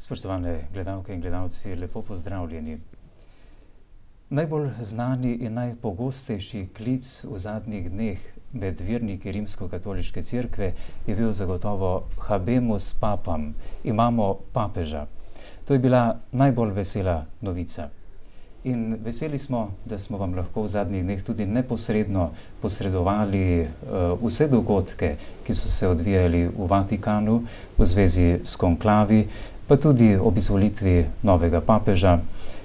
Spoštovane gledalke in gledalci, lepo pozdravljeni. Najbolj znani in najpogostejši klic v zadnjih dneh med verniki Rimsko-katoliške cerkve je bil zagotovo Habemus Papam, imamo papeža. To je bila najbolj vesela novica. In veseli smo, da smo vam lahko v zadnjih dneh tudi neposredno posredovali vse dogodke, ki so se odvijali v Vatikanu v zvezi s konklavi, pa tudi ob izvolitvi novega papeža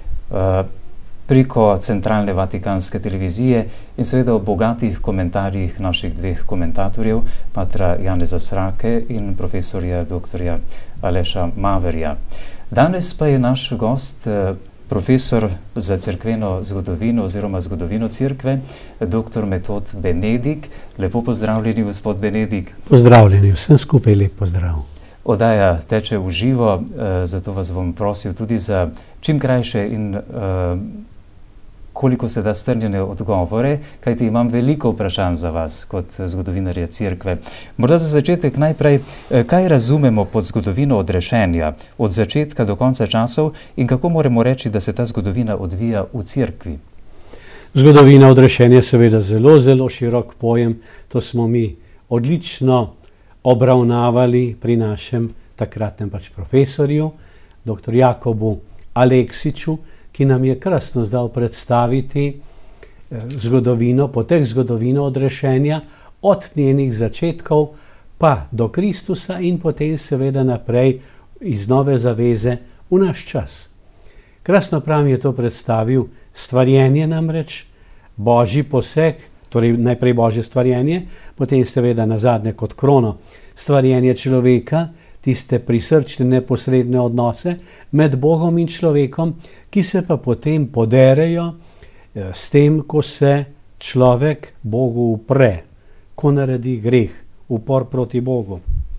preko centralne vatikanske televizije in seveda o bogatih komentarjih naših dveh komentatorjev, patra Janeza Srake in profesorja dr. Aleša Maverja. Danes pa je naš gost profesor za cerkveno zgodovino oziroma zgodovino cerkve, dr. Metod Benedik. Lepo pozdravljeni, gospod Benedik. Pozdravljeni, vsem skupaj lep pozdrav. Oddaja teče v živo, zato vas bom prosil tudi za čim krajše in koliko se da strnjene odgovore, kajti imam veliko vprašanj za vas kot zgodovinarja cerkve. Morda za začetek najprej, kaj razumemo pod zgodovino odrešenja, od začetka do konca časov in kako moramo reči, da se ta zgodovina odvija v cerkvi? Zgodovina odrešenja je seveda zelo, zelo širok pojem. To smo mi odlično obravnavali pri našem takratnem profesorju, dr. Jakobu Aleksiču, ki nam je krasno zdal predstaviti zgodovino, potek zgodovine odrešenja, od njenih začetkov pa do Kristusa in potem seveda naprej iz nove zaveze v naš čas. Krasno prav je to predstavil stvarjenje namreč, božji poseg, torej najprej božje stvarjenje, potem seveda nazadnje kot krono stvarjenje človeka, tiste prisrčne neposredne odnose med Bogom in človekom, ki se pa potem poderejo s tem, ko se človek Bogu upre, ko naredi greh, upor proti Bogu.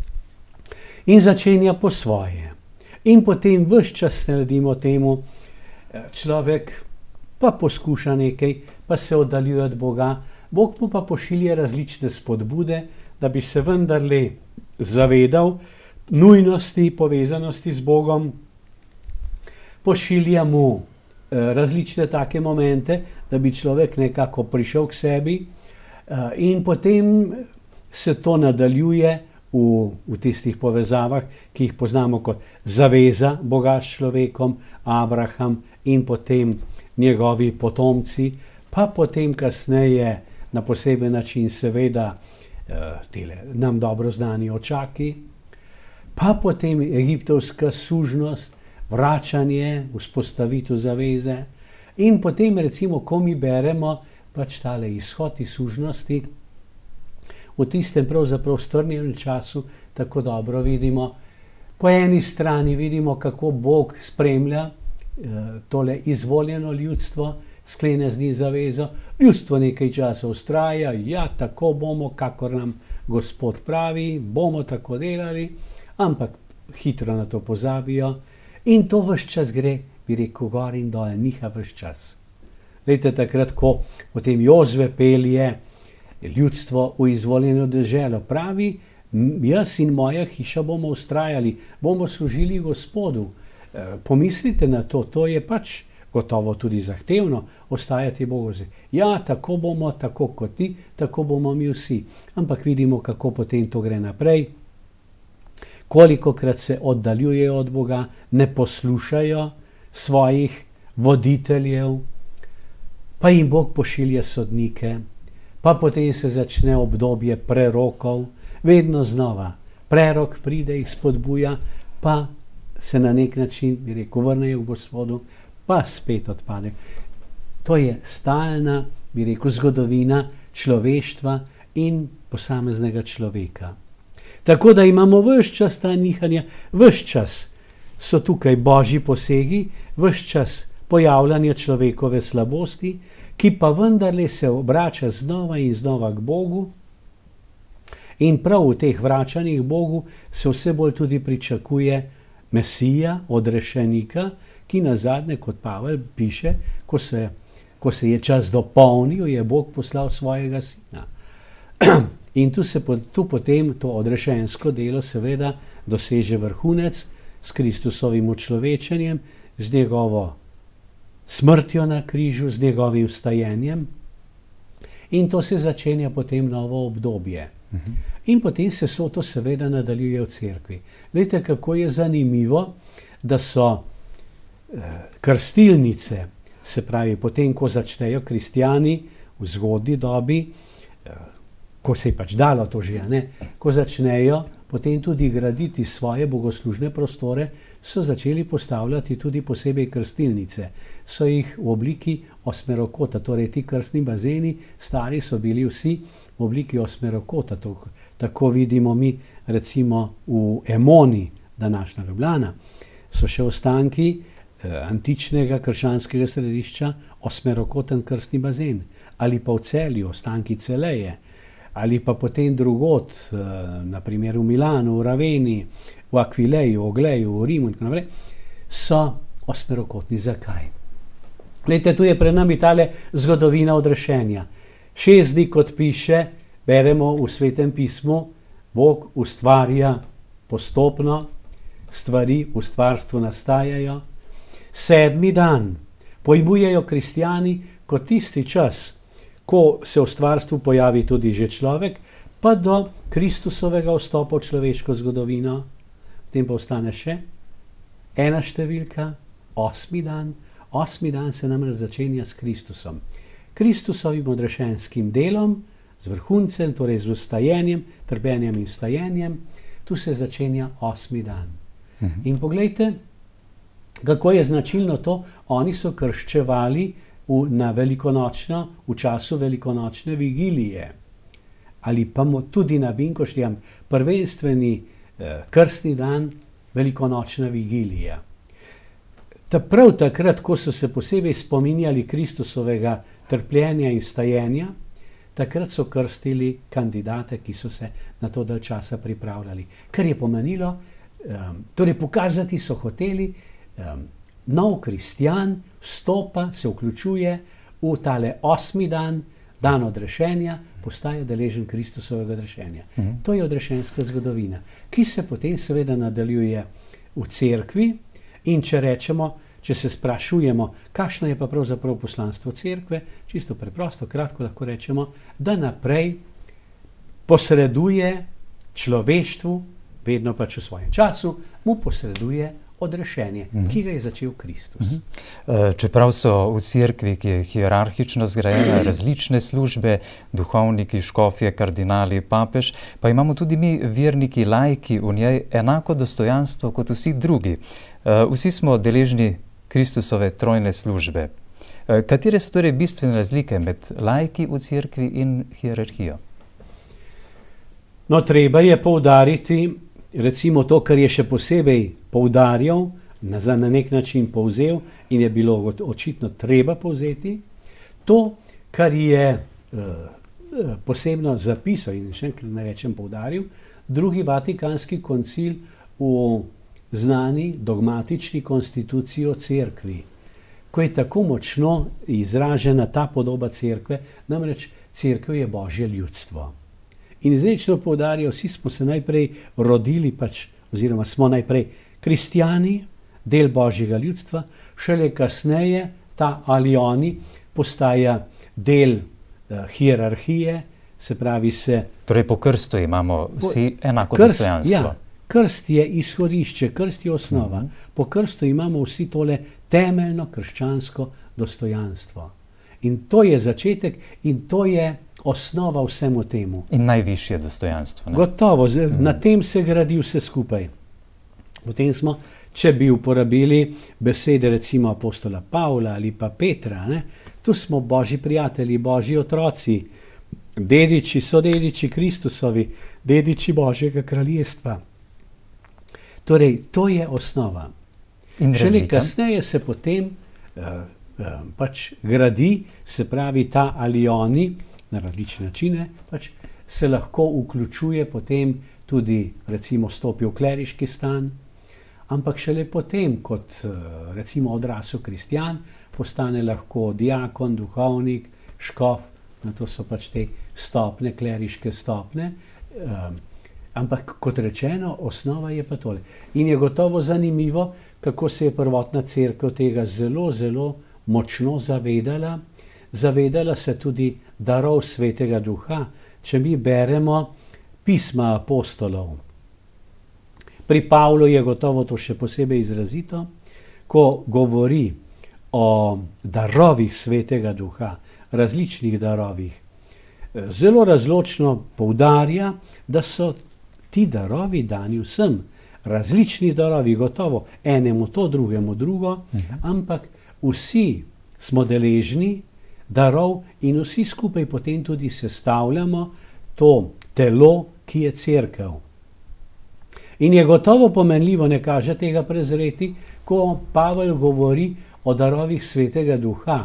In začenja po svoje. In potem ves čas naredimo temu, človek pa poskuša nekaj, pa se oddaljuje od Boga, Bog mu pa pošilja različne spodbude, da bi se vendarle zavedal nujnosti, povezanosti z Bogom, pošilja mu različne take momente, da bi človek nekako prišel k sebi in potem se to nadaljuje v tistih povezavah, ki jih poznamo kot zaveza Boga s človekom, Abraham in potem njegovi potomci, pa potem kasneje na poseben način seveda nam dobro znani očaki, pa potem egiptovska sužnost, vračanje, vzpostavitev zaveze in potem recimo, ko mi beremo tale izhod iz sužnosti, v tistem pravzaprav strnjenem času tako dobro vidimo. Po eni strani vidimo, kako Bog spremlja tole izvoljeno ljudstvo, sklene z njih zavezo, ljudstvo nekaj časa vztraja, ja, tako bomo, kakor nam Gospod pravi, bomo tako delali, ampak hitro na to pozabijo in to ves čas gre, bi rekel, gor in dol, niha ves čas. Glejte, takrat, ko potem Jozue pelje ljudstvo v izvoljeno deželo, pravi, jaz in moja hiša bomo vztrajali, bomo služili Gospodu. Pomislite na to, to je gotovo tudi zahtevno, ostajati Bogu. Ja, tako bomo, tako kot ti, tako bomo mi vsi. Ampak vidimo, kako potem to gre naprej. Kolikokrat se oddaljujejo od Boga, ne poslušajo svojih voditeljev, pa jim Bog pošilja sodnike, pa potem se začne obdobje prerokov, vedno znova. Prerok pride, jih spodbuja, pa se na nek način, bi rekel, vrnejo k Gospodu, pa spet odpade. To je stalna, bi rekel, zgodovina človeštva in posameznega človeka. Tako da imamo ves čas ta nihanja, ves čas so tukaj božji posegi, ves čas pojavljanje človekove slabosti, ki pa vendarle se obrača znova in znova k Bogu. In prav v teh vračanjih Bogu se vse bolj tudi pričakuje Mesija, odrešenika, ki nazadnje, kot Pavel piše, ko se je čas dopolnil, je Bog poslal svojega sina. In tu potem to odrešensko delo seveda doseže vrhunec s Kristusovim učlovečenjem, z njegovo smrtjo na križu, z njegovim vstajenjem. In to se začenja potem novo obdobje. In potem se to seveda nadaljuje v cerkvi. Glejte, kako je zanimivo, da so krstilnice, se pravi, potem, ko začnejo kristjani v zgodnji dobi, ko se je pač dalo to že, ne, ko začnejo potem tudi graditi svoje bogoslužne prostore, so začeli postavljati tudi posebej krstilnice. So jih v obliki osmerokota, torej ti krstni bazeni, stari so bili vsi v obliki osmerokota. Tako vidimo mi recimo v Emoni, današnja Ljubljana, so še ostanki antičnega krščanskega središča osmerokoten krstni bazen. Ali pa v Celju, ostanki Celeje, ali pa potem drugod, naprimer v Milanu, v Raveni, v Akvileju, v Ogleju, v Rimu in tako naprej, so osmerokotni. Zakaj? Glejte, tu je pred nami tale zgodovina odrešenja. 6 dni, kot piše, beremo v Svetem pismu, Bog ustvarja postopno, stvari v stvarstvu nastajajo. 7. dan pojmujejo kristjani kot tisti čas, ko se v stvarstvu pojavi tudi že človek, pa do Kristusovega vstopa v človeško zgodovino. Potem pa ostane še ena številka, 8. dan. 8. dan se namreč začenja s Kristusom. Kristusovim odrešenskim delom, z vrhuncem, torej z vstajenjem, trpljenjem in vstajenjem, tu se začenja 8. dan. In poglejte, kako je značilno to, oni so krščevali na velikonočno, v času velikonočne vigilije. Ali pa tudi na Binkoštijam, prvenstveni krstni dan, velikonočna vigilija. Prav takrat, ko so se posebej spominjali Kristusovega trpljenja in vstajenja, takrat so krstili kandidate, ki so se na to dalj časa pripravljali. Kar je pomenilo, torej pokazati so hoteli, nov kristjan vstopa, se vključuje v tale 8. dan, dan odrešenja, postaje deležen Kristusovega odrešenja. To je odrešenska zgodovina, ki se potem seveda nadaljuje v cerkvi. In če rečemo, če se sprašujemo, kakšno je pa pravzaprav poslanstvo cerkve, čisto preprosto, kratko lahko rečemo, da naprej posreduje človeštvu, vedno pač v svojem času, mu posreduje odrešenje, ki ga je začel Kristus. Čeprav so v cerkvi, ki je hierarhično zgrajena, različne službe, duhovniki, škofje, kardinali, papež, pa imamo tudi mi, verniki, laiki, v njej enako dostojanstvo kot vsi drugi. Vsi smo deležni Kristusove trojne službe. Katere so torej bistvene razlike med laiki v cerkvi in hierarhijo? No, treba je poudariti, recimo to, kar je še posebej poudarjal, na nek način povzel in je bilo očitno treba povzeti, to, kar je posebno zapisal in še enkrat ne rečem poudaril, drugi Vatikanski koncil v znani dogmatični konstituciji o cerkvi, ko je tako močno izražena ta podoba cerkve, namreč cerkev je Božje ljudstvo. In izrečno poudarjajo, vsi smo se najprej rodili, oziroma smo najprej kristjani, del Božjega ljudstva, šele kasneje ta ali oni postaja del hierarhije, se pravi se... Torej po krstu imamo vsi enako dostojanstvo. Ja, krst je izhodišče, krst je osnova. Po krstu imamo vsi tole temeljno krščansko dostojanstvo. In to je začetek in to je osnova vsemu temu. In najvišje dostojanstvo. Ne? Gotovo, na tem se gradi vse skupaj. Potem smo, če bi uporabili besede recimo apostola Pavla ali pa Petra, tu smo Božji prijatelji, Božji otroci, dediči, sodediči Kristusovi, dediči Božjega kraljestva. Torej, to je osnova. Šele kasneje se potem gradi, se pravi ta ali oni, na različne načine, se lahko vključuje potem tudi, recimo, stopi v kleriški stan, ampak šele potem, kot recimo odrasel kristjan, postane lahko diakon, duhovnik, škof, na to so te stopne, kleriške stopne, Ampak, kot rečeno, osnova je pa tole. In je gotovo zanimivo, kako se je prvotna cerkev tega zelo, zelo močno zavedala. Zavedala se tudi darov Svetega Duha. Če mi beremo pisma apostolov, pri Pavlu je gotovo to še posebej izrazito, ko govori o darovih Svetega Duha, različnih darovih. Zelo razločno poudarja, da so ti darovi dani vsem. Različni darovi, gotovo, enemu to, drugemu drugo, ampak vsi smo deležni darov in vsi skupaj potem tudi sestavljamo to telo, ki je cerkev. In je gotovo pomenljivo, ne kaže tega prezreti, ko Pavel govori o darovih Svetega Duha.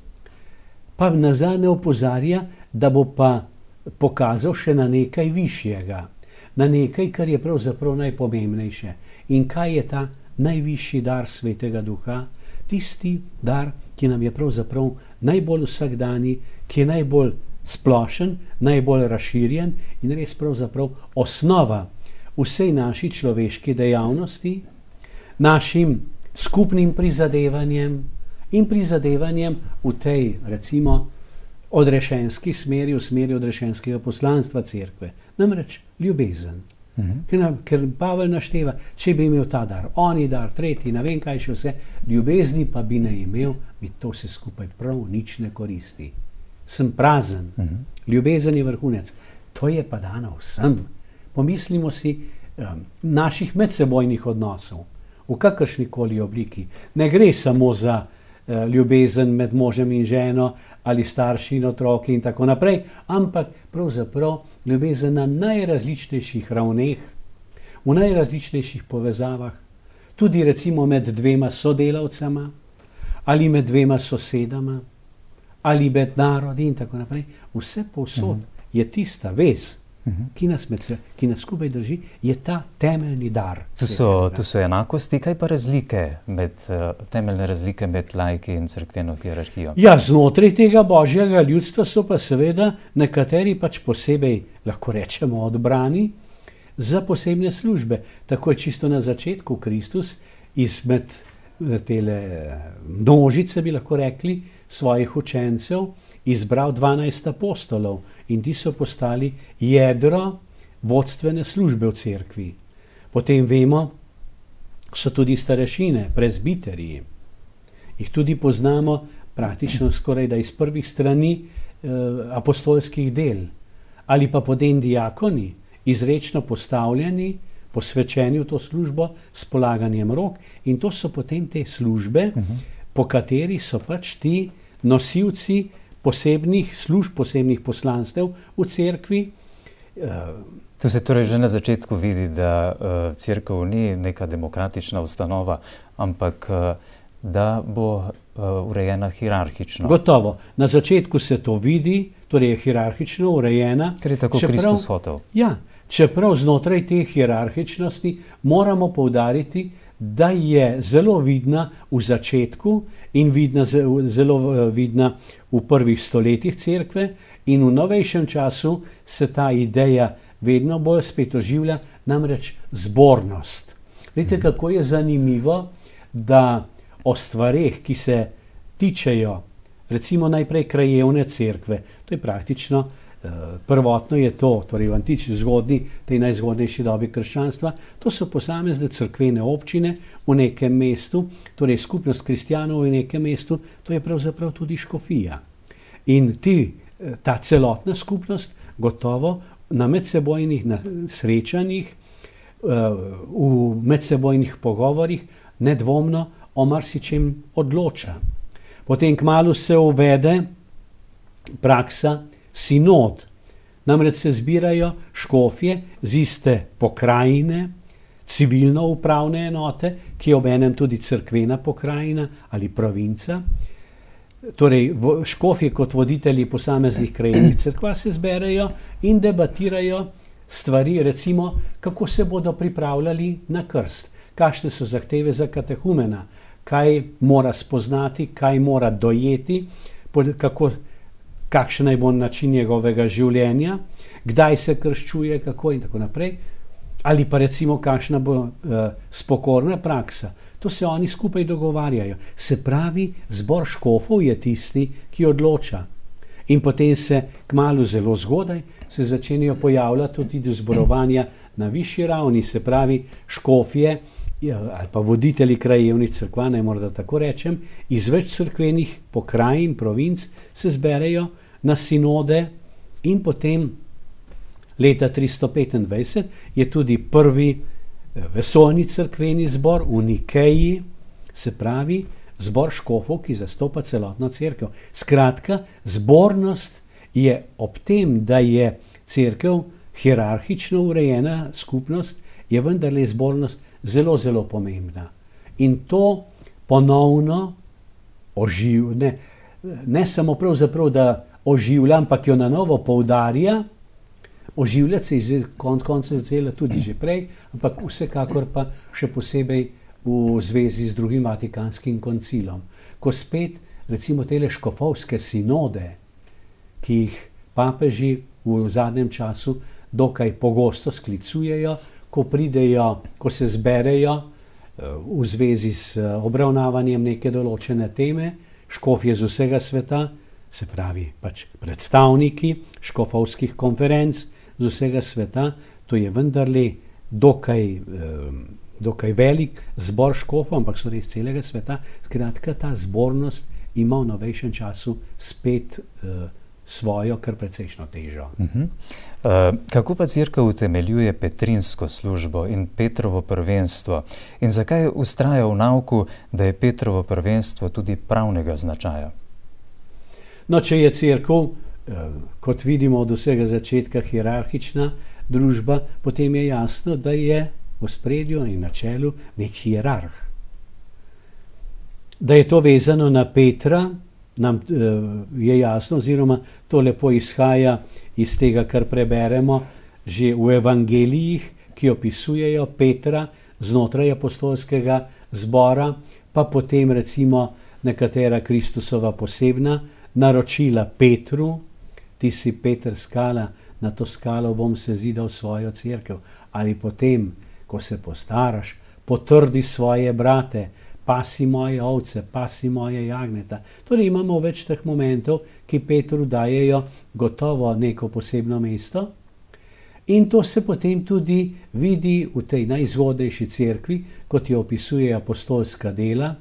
Pa nazaj ne opozarja, da bo pa pokazal še na nekaj višjega, na nekaj, kar je pravzaprav najpomembnejše. In kaj je ta najvišji dar Svetega Duha? Tisti dar, ki nam je pravzaprav najbolj vsakdanji, ki je najbolj splošen, najbolj razširjen in res pravzaprav osnova vsej naši človeški dejavnosti, našim skupnim prizadevanjem in prizadevanjem v tej, recimo, odrešenski smeri, v smeri odrešenskega poslanstva cerkve. Namreč ljubezen. Ker Pavel našteva, če bi imel ta dar, oni dar, tretji, ne vem kaj še vse, ljubezni pa bi ne imel, mi to vse skupaj prav nič ne koristi. Sem prazen. Ljubezen je vrhunec. To je pa dano vsem. Pomislimo si naših medsebojnih odnosov, v kakršnikoli obliki. Ne gre samo za ljubezen med možem in ženo ali starši in otroki in tako naprej, ampak pravzaprav ljubezen na najrazličnejših ravneh, v najrazličnejših povezavah, tudi recimo med dvema sodelavcama ali med dvema sosedama ali med narodi in tako naprej. Vse povsod je tista vez, ki nas skupaj drži, je ta temeljni dar. Tu so enakosti, kaj pa temeljne razlike med laiki in cerkveno hierarhijo? Ja, znotraj tega božjega ljudstva so pa seveda nekateri pač posebej, lahko rečemo, odbrani za posebne službe. Tako je čisto na začetku Kristus izmed tele množice, bi lahko rekli, svojih učencev izbral 12 apostolov in ti so postali jedro vodstvene službe v cerkvi. Potem vemo, so tudi starešine, prezbiterji. Jih tudi poznamo praktično skoraj da iz prvih strani apostolskih del. Ali pa potem diakoni, izrečno postavljeni, posvečeni v to službo s polaganjem rok, in to so potem te službe, po katerih so pač ti nosilci posebnih služb, posebnih poslanstev v cerkvi. Tu se torej že na začetku vidi, da cerkev ni neka demokratična ustanova, ampak da bo urejena hierarhično. Gotovo. Na začetku se to vidi, torej je hierarhično urejena. Ker je tako Kristus hotel. Ja, čeprav znotraj te hierarhičnosti moramo poudariti, da je zelo vidna v začetku in zelo vidna v prvih stoletjih cerkve, in v novejšem času se ta ideja vedno bolj spet oživlja, namreč zbornost. Vidite, kako je zanimivo, da o stvareh, ki se tičejo recimo najprej krajevne cerkve, to je praktično prvotno je to, torej v antični zgodnji, tej najzgodnejši dobi krščanstva, to so posamezne cerkvene občine v nekem mestu, torej skupnost kristjanov v nekem mestu, to je pravzaprav tudi škofija. In ta celotna skupnost gotovo na medsebojnih srečanjih, v medsebojnih pogovorih nedvomno o marsičem odloča. Potem kmalu se uvede praksa sinod. Namreč se zbirajo škofje z iste pokrajine, civilno upravne enote, ki je obenem tudi cerkvena pokrajina ali provinca. Torej, škofje kot voditelji posameznih krajevnih cerkva se zberejo in debatirajo stvari, recimo, kako se bodo pripravljali na krst, kakšne so zahteve za katehumena, kaj mora spoznati, kaj mora dojeti, kakšen naj bo način njegovega življenja, kdaj se krščuje, kako in tako naprej. Ali pa recimo kakšna bo spokorna praksa. To se oni skupaj dogovarjajo. Se pravi, zbor škofov je tisti, ki odloča. In potem se kmalu zelo zgodaj se začenjajo pojavljati tudi zborovanja na višji ravni. Se pravi, škofje ali pa voditelji krajevnih cerkva, naj morda tako rečem, iz več cerkvenih pokrajin, provinc se zberejo na sinode in potem leta 325 je tudi prvi vesoljni cerkveni zbor v Nikeji, se pravi zbor škofov, ki zastopa celotno cerkev. Skratka, zbornost je ob tem, da je cerkev hierarhično urejena skupnost, je vendarle zbornost zelo, zelo pomembna. In to ponovno oživlja, ne samo pravzaprav, da oživlja, ampak jo na novo poudarja. Oživljati se je konec začela tudi že prej, ampak vsekakor pa še posebej v zvezi z drugim Vatikanskim koncilom. Ko spet recimo tele škofovske sinode, ki jih papeži v zadnjem času dokaj pogosto sklicujejo, ko se zberejo v zvezi s obravnavanjem neke določene teme, škofje z vsega sveta, se pravi pač predstavniki škofovskih konferenc z vsega sveta, to je vendarle dokaj velik zbor škofov, ampak so res celega sveta. Skratka, ta zbornost ima v novejšem času spet svojo kar precejšno težo. Kako pa cerkev utemeljuje petrinsko službo in Petrovo prvenstvo? In zakaj vztraja v nauku, da je Petrovo prvenstvo tudi pravnega značaja? No, če je cerkev, kot vidimo od vsega začetka, hierarhična družba, potem je jasno, da je v ospredju in na čelu nek hierarh. Da je to vezano na Petra, nam je jasno, oziroma to lepo izhaja iz tega, kar preberemo že v evangelijih, ki opisujejo Petra znotraj apostolskega zbora, pa potem recimo nekatera Kristusova posebna naročila Petru: ti si Peter skala, na to skalo bom sezidal svojo cerkev. Ali potem, ko se postaraš, potrdi svoje brate, pasi moje ovce, pasi moje jagnjeta. Torej imamo več teh momentov, ki Petru dajejo gotovo neko posebno mesto. In to se potem tudi vidi v tej najzgodnejši cerkvi, kot jo opisuje apostolska dela.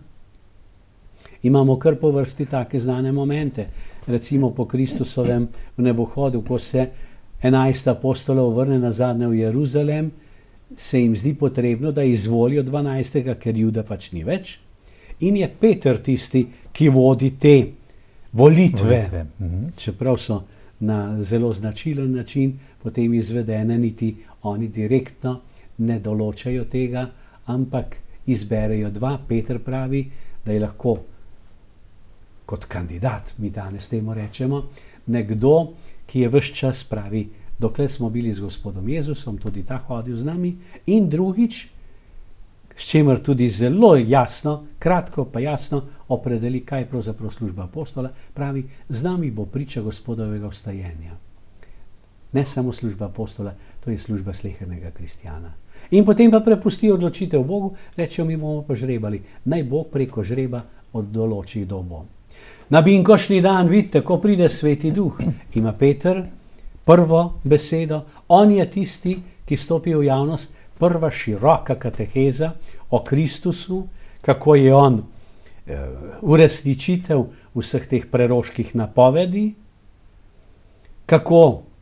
Imamo kar po vrsti take znane momente. Recimo po Kristusovem nebohodu, ko se 11 apostolov vrne nazadnje v Jeruzalem, se jim zdi potrebno, da izvolijo 12, ker Juda pač ni več. In je Peter tisti, ki vodi te volitve. Čeprav so na zelo značilen način potem izvedene, niti oni direktno ne določajo tega, ampak izberejo dva. Peter pravi, da je lahko kot kandidat, mi danes temu rečemo, nekdo, ki je ves čas pravi, dokler smo bili z gospodom Jezusom, tudi ta hodil z nami. In drugič, s čimer tudi zelo jasno, kratko pa jasno opredeli, kaj je pravzaprav služba apostola, pravi, z nami bo priča gospodovega vstajenja. Ne samo služba apostola, to je služba slehernega kristjana. In potem pa prepusti odločitev Bogu, rečejo, mi bomo pa žrebali. Naj Bog preko žreba določi, kdo bo. Na binkošni dan, vidite, ko pride Sveti Duh, ima Peter prvo besedo. On je tisti, ki stopi v javnost, prva široka kateheza o Kristusu, kako je on uresničitev vseh teh preroških napovedi, kako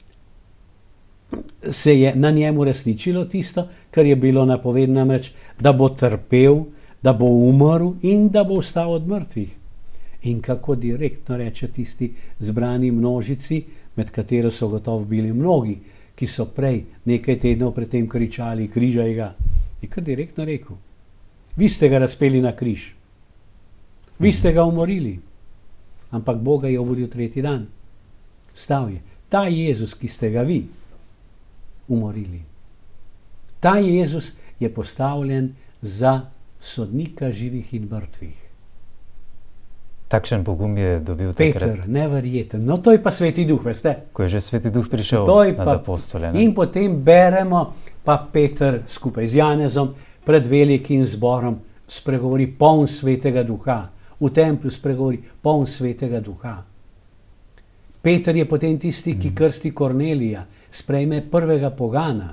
se je na njemu resničilo tisto, kar je bilo napovedano, namreč, da bo trpel, da bo umrl in da bo vstal od mrtvih. In kako direktno reče tisti zbrani množici, med katero so gotovo bili mnogi, ki so prej nekaj tednov predtem kričali, križaj ga. Je kar direktno rekel, vi ste ga razpeli na križ, vi ste ga umorili, ampak Bog ga je obudil tretji dan. Vstal je. Ta Jezus, ki ste ga vi umorili, ta Jezus je postavljen za sodnika živih in mrtvih. Takšen pogum je dobil Peter, neverjeten. No, to je pa Sveti Duh, veste. Ko je že Sveti Duh prišel nad apostole. In potem beremo pa Peter skupaj z Janezom pred velikim zborom spregovori poln Svetega Duha. V templju spregovori poln Svetega Duha. Peter je potem tisti, ki krsti Kornelija, sprejme prvega pogana.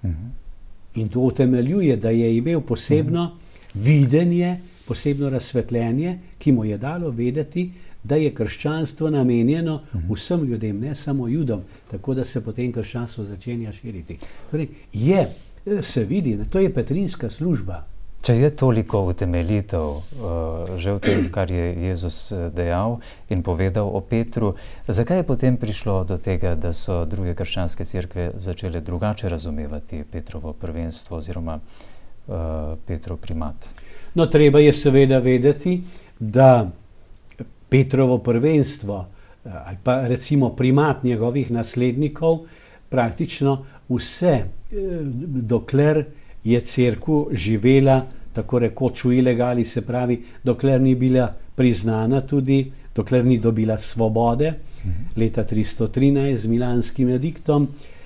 In to utemeljuje, da je imel posebno videnje, posebno razsvetljenje, ki mu je dalo vedeti, da je krščanstvo namenjeno vsem ljudem, ne samo Judom, tako da se potem krščanstvo začenja širiti. Torej, se vidi, to je petrinska služba. Če je toliko utemeljitev že v tem, kar je Jezus dejal in povedal o Petru, zakaj je potem prišlo do tega, da so druge krščanske cerkve začele drugače razumevati Petrovo prvenstvo oziroma Petrov primat? No, treba je seveda vedeti, da Petrovo prvenstvo ali pa recimo primat njegovih naslednikov praktično vse, dokler je cerkev živela tako rekoč v ilegali, se pravi, dokler ni bila priznana tudi, dokler ni dobila svobode, leta 313 z milanskim ediktom,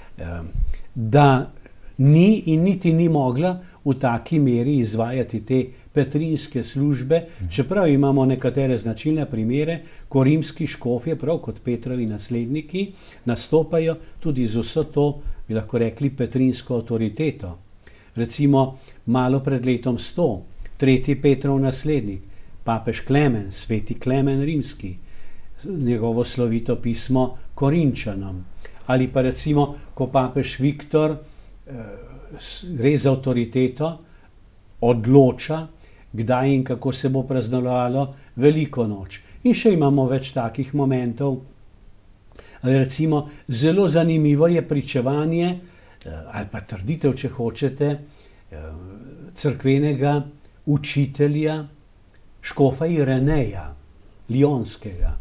da ni in niti ni mogla v taki meri izvajati te petrinske službe, čeprav imamo nekatere značilne primere, ko rimski škofje, prav kot Petrovi nasledniki, nastopajo tudi z vso to, bi lahko rekli, petrinsko avtoriteto. Recimo, malo pred letom 100, 3. Petrov naslednik, papež Klemen, sveti Klemen Rimski, njegovo slovito pismo Korinčanom. Ali pa recimo, ko papež Viktor gre z avtoriteto, odloča, kdaj in kako se bo praznovalo Veliko noč. In še imamo več takih momentov. Ali recimo, zelo zanimivo je pričevanje, ali pa trditev, če hočete, cerkvenega učitelja škofa Ireneja, Lionskega.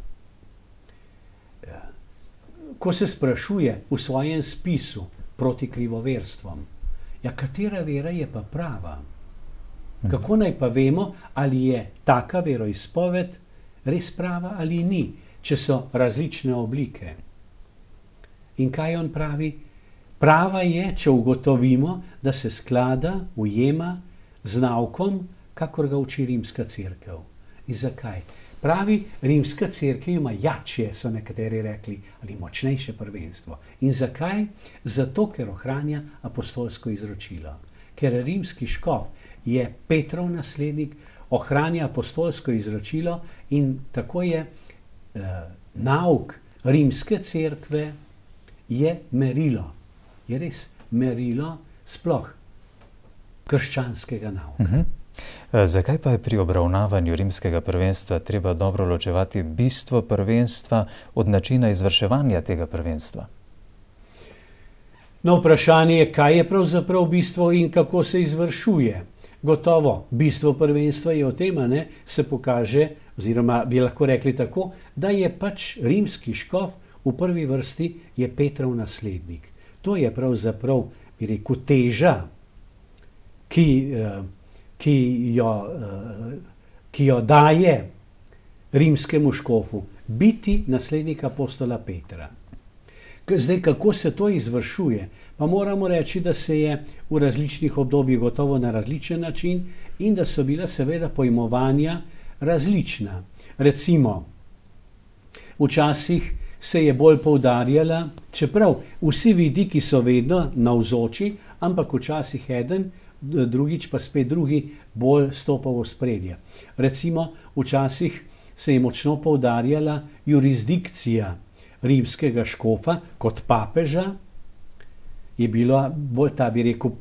Ko se sprašuje v svojem spisu proti krivoverstvom, katera vera je pa prava? Kako naj pa vemo, ali je taka veroizpoved res prava ali ni, če so različne oblike? In kaj on pravi? Prava je, če ugotovimo, da se sklada, ujema z naukom, kakor ga uči rimska cerkev. In zakaj? Pravi, rimska cerkev ima jačje, so nekateri rekli, ali močnejše prvenstvo. In zakaj? Zato, ker ohranja apostolsko izročilo. Ker rimski škof je Petrov naslednik, ohranja apostolsko izročilo in tako je nauk rimske cerkve je merilo. Je res merilo sploh krščanskega nauka. Zakaj pa je pri obravnavanju rimskega prvenstva treba dobro ločevati bistvo prvenstva od načina izvrševanja tega prvenstva? No, vprašanje je, kaj je pravzaprav bistvo in kako se izvršuje. Gotovo, bistvo prvenstva je v tem, se pokaže, oziroma bi lahko rekli tako, da je pač rimski škof v prvi vrsti je Petrov naslednik. To je pravzaprav, bi rekel, teža, ki jo daje rimskemu škofu, biti naslednik apostola Petra. Zdaj, kako se to izvršuje? Pa moramo reči, da se je v različnih obdobjih gotovo na različen način in da so bila seveda pojmovanja različna. Recimo, včasih se je bolj poudarjala, čeprav vsi vidiki so vedno navzoči, ampak včasih eden, drugič pa spet drugi bolj stopa v ospredje. Recimo, včasih se je močno poudarjala jurisdikcija rimskega škofa kot papeža, je bila bolj ta, bi rekel,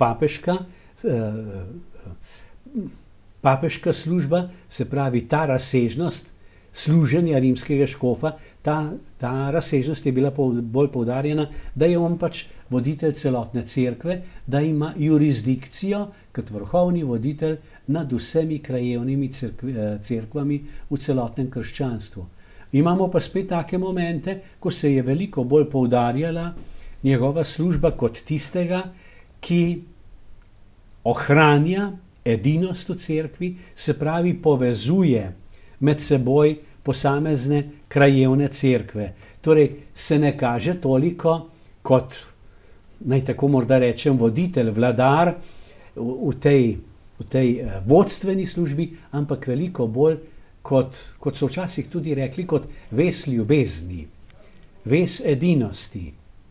papeška služba, se pravi ta razsežnost služenja rimskega škofa, ta razsežnost je bila bolj poudarjena, da je on pač voditelj celotne cerkve, da ima jurisdikcijo kot vrhovni voditelj nad vsemi krajevnimi cerkvami v celotnem krščanstvu. Imamo pa spet take momente, ko se je veliko bolj poudarjala njegova služba kot tistega, ki ohranja edinost v cerkvi, se pravi povezuje med seboj posamezne krajevne cerkve. Torej se ne kaže toliko kot naj tako morda rečem, voditelj, vladar v tej vodstveni službi, ampak veliko bolj, kot so včasih tudi rekli, kot vez ljubezni, vez edinosti.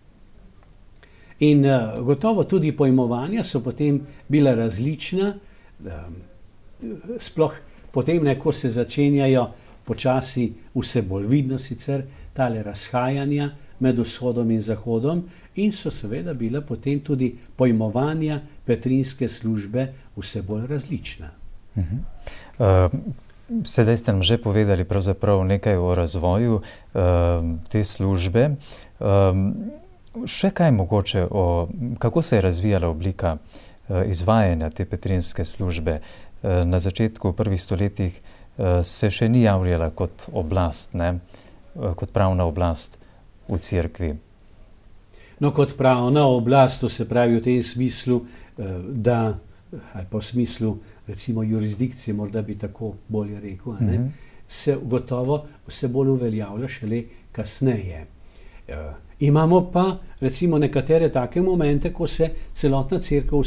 In gotovo tudi pojmovanja so potem bila različna, sploh potem, ko se začenjajo počasi vse bolj vidno sicer tale razhajanja med vzhodom in zahodom, in so seveda bila potem tudi pojmovanja petrinske službe vse bolj različna. Sedaj ste nam že povedali pravzaprav nekaj o razvoju te službe. Še kaj mogoče kako se je razvijala oblika izvajanja te petrinske službe? Na začetku, v prvih stoletjih, se še ni javljala kot oblast, kot pravna oblast v cerkvi. No, kot pravna oblast, to se pravi v tem smislu, ali pa v smislu, recimo, jurisdikcije, morda bi tako bolje rekel, se gotovo vse bolj uveljavlja šele kasneje. Imamo pa, recimo, nekatere take momente, ko se celotna cerkev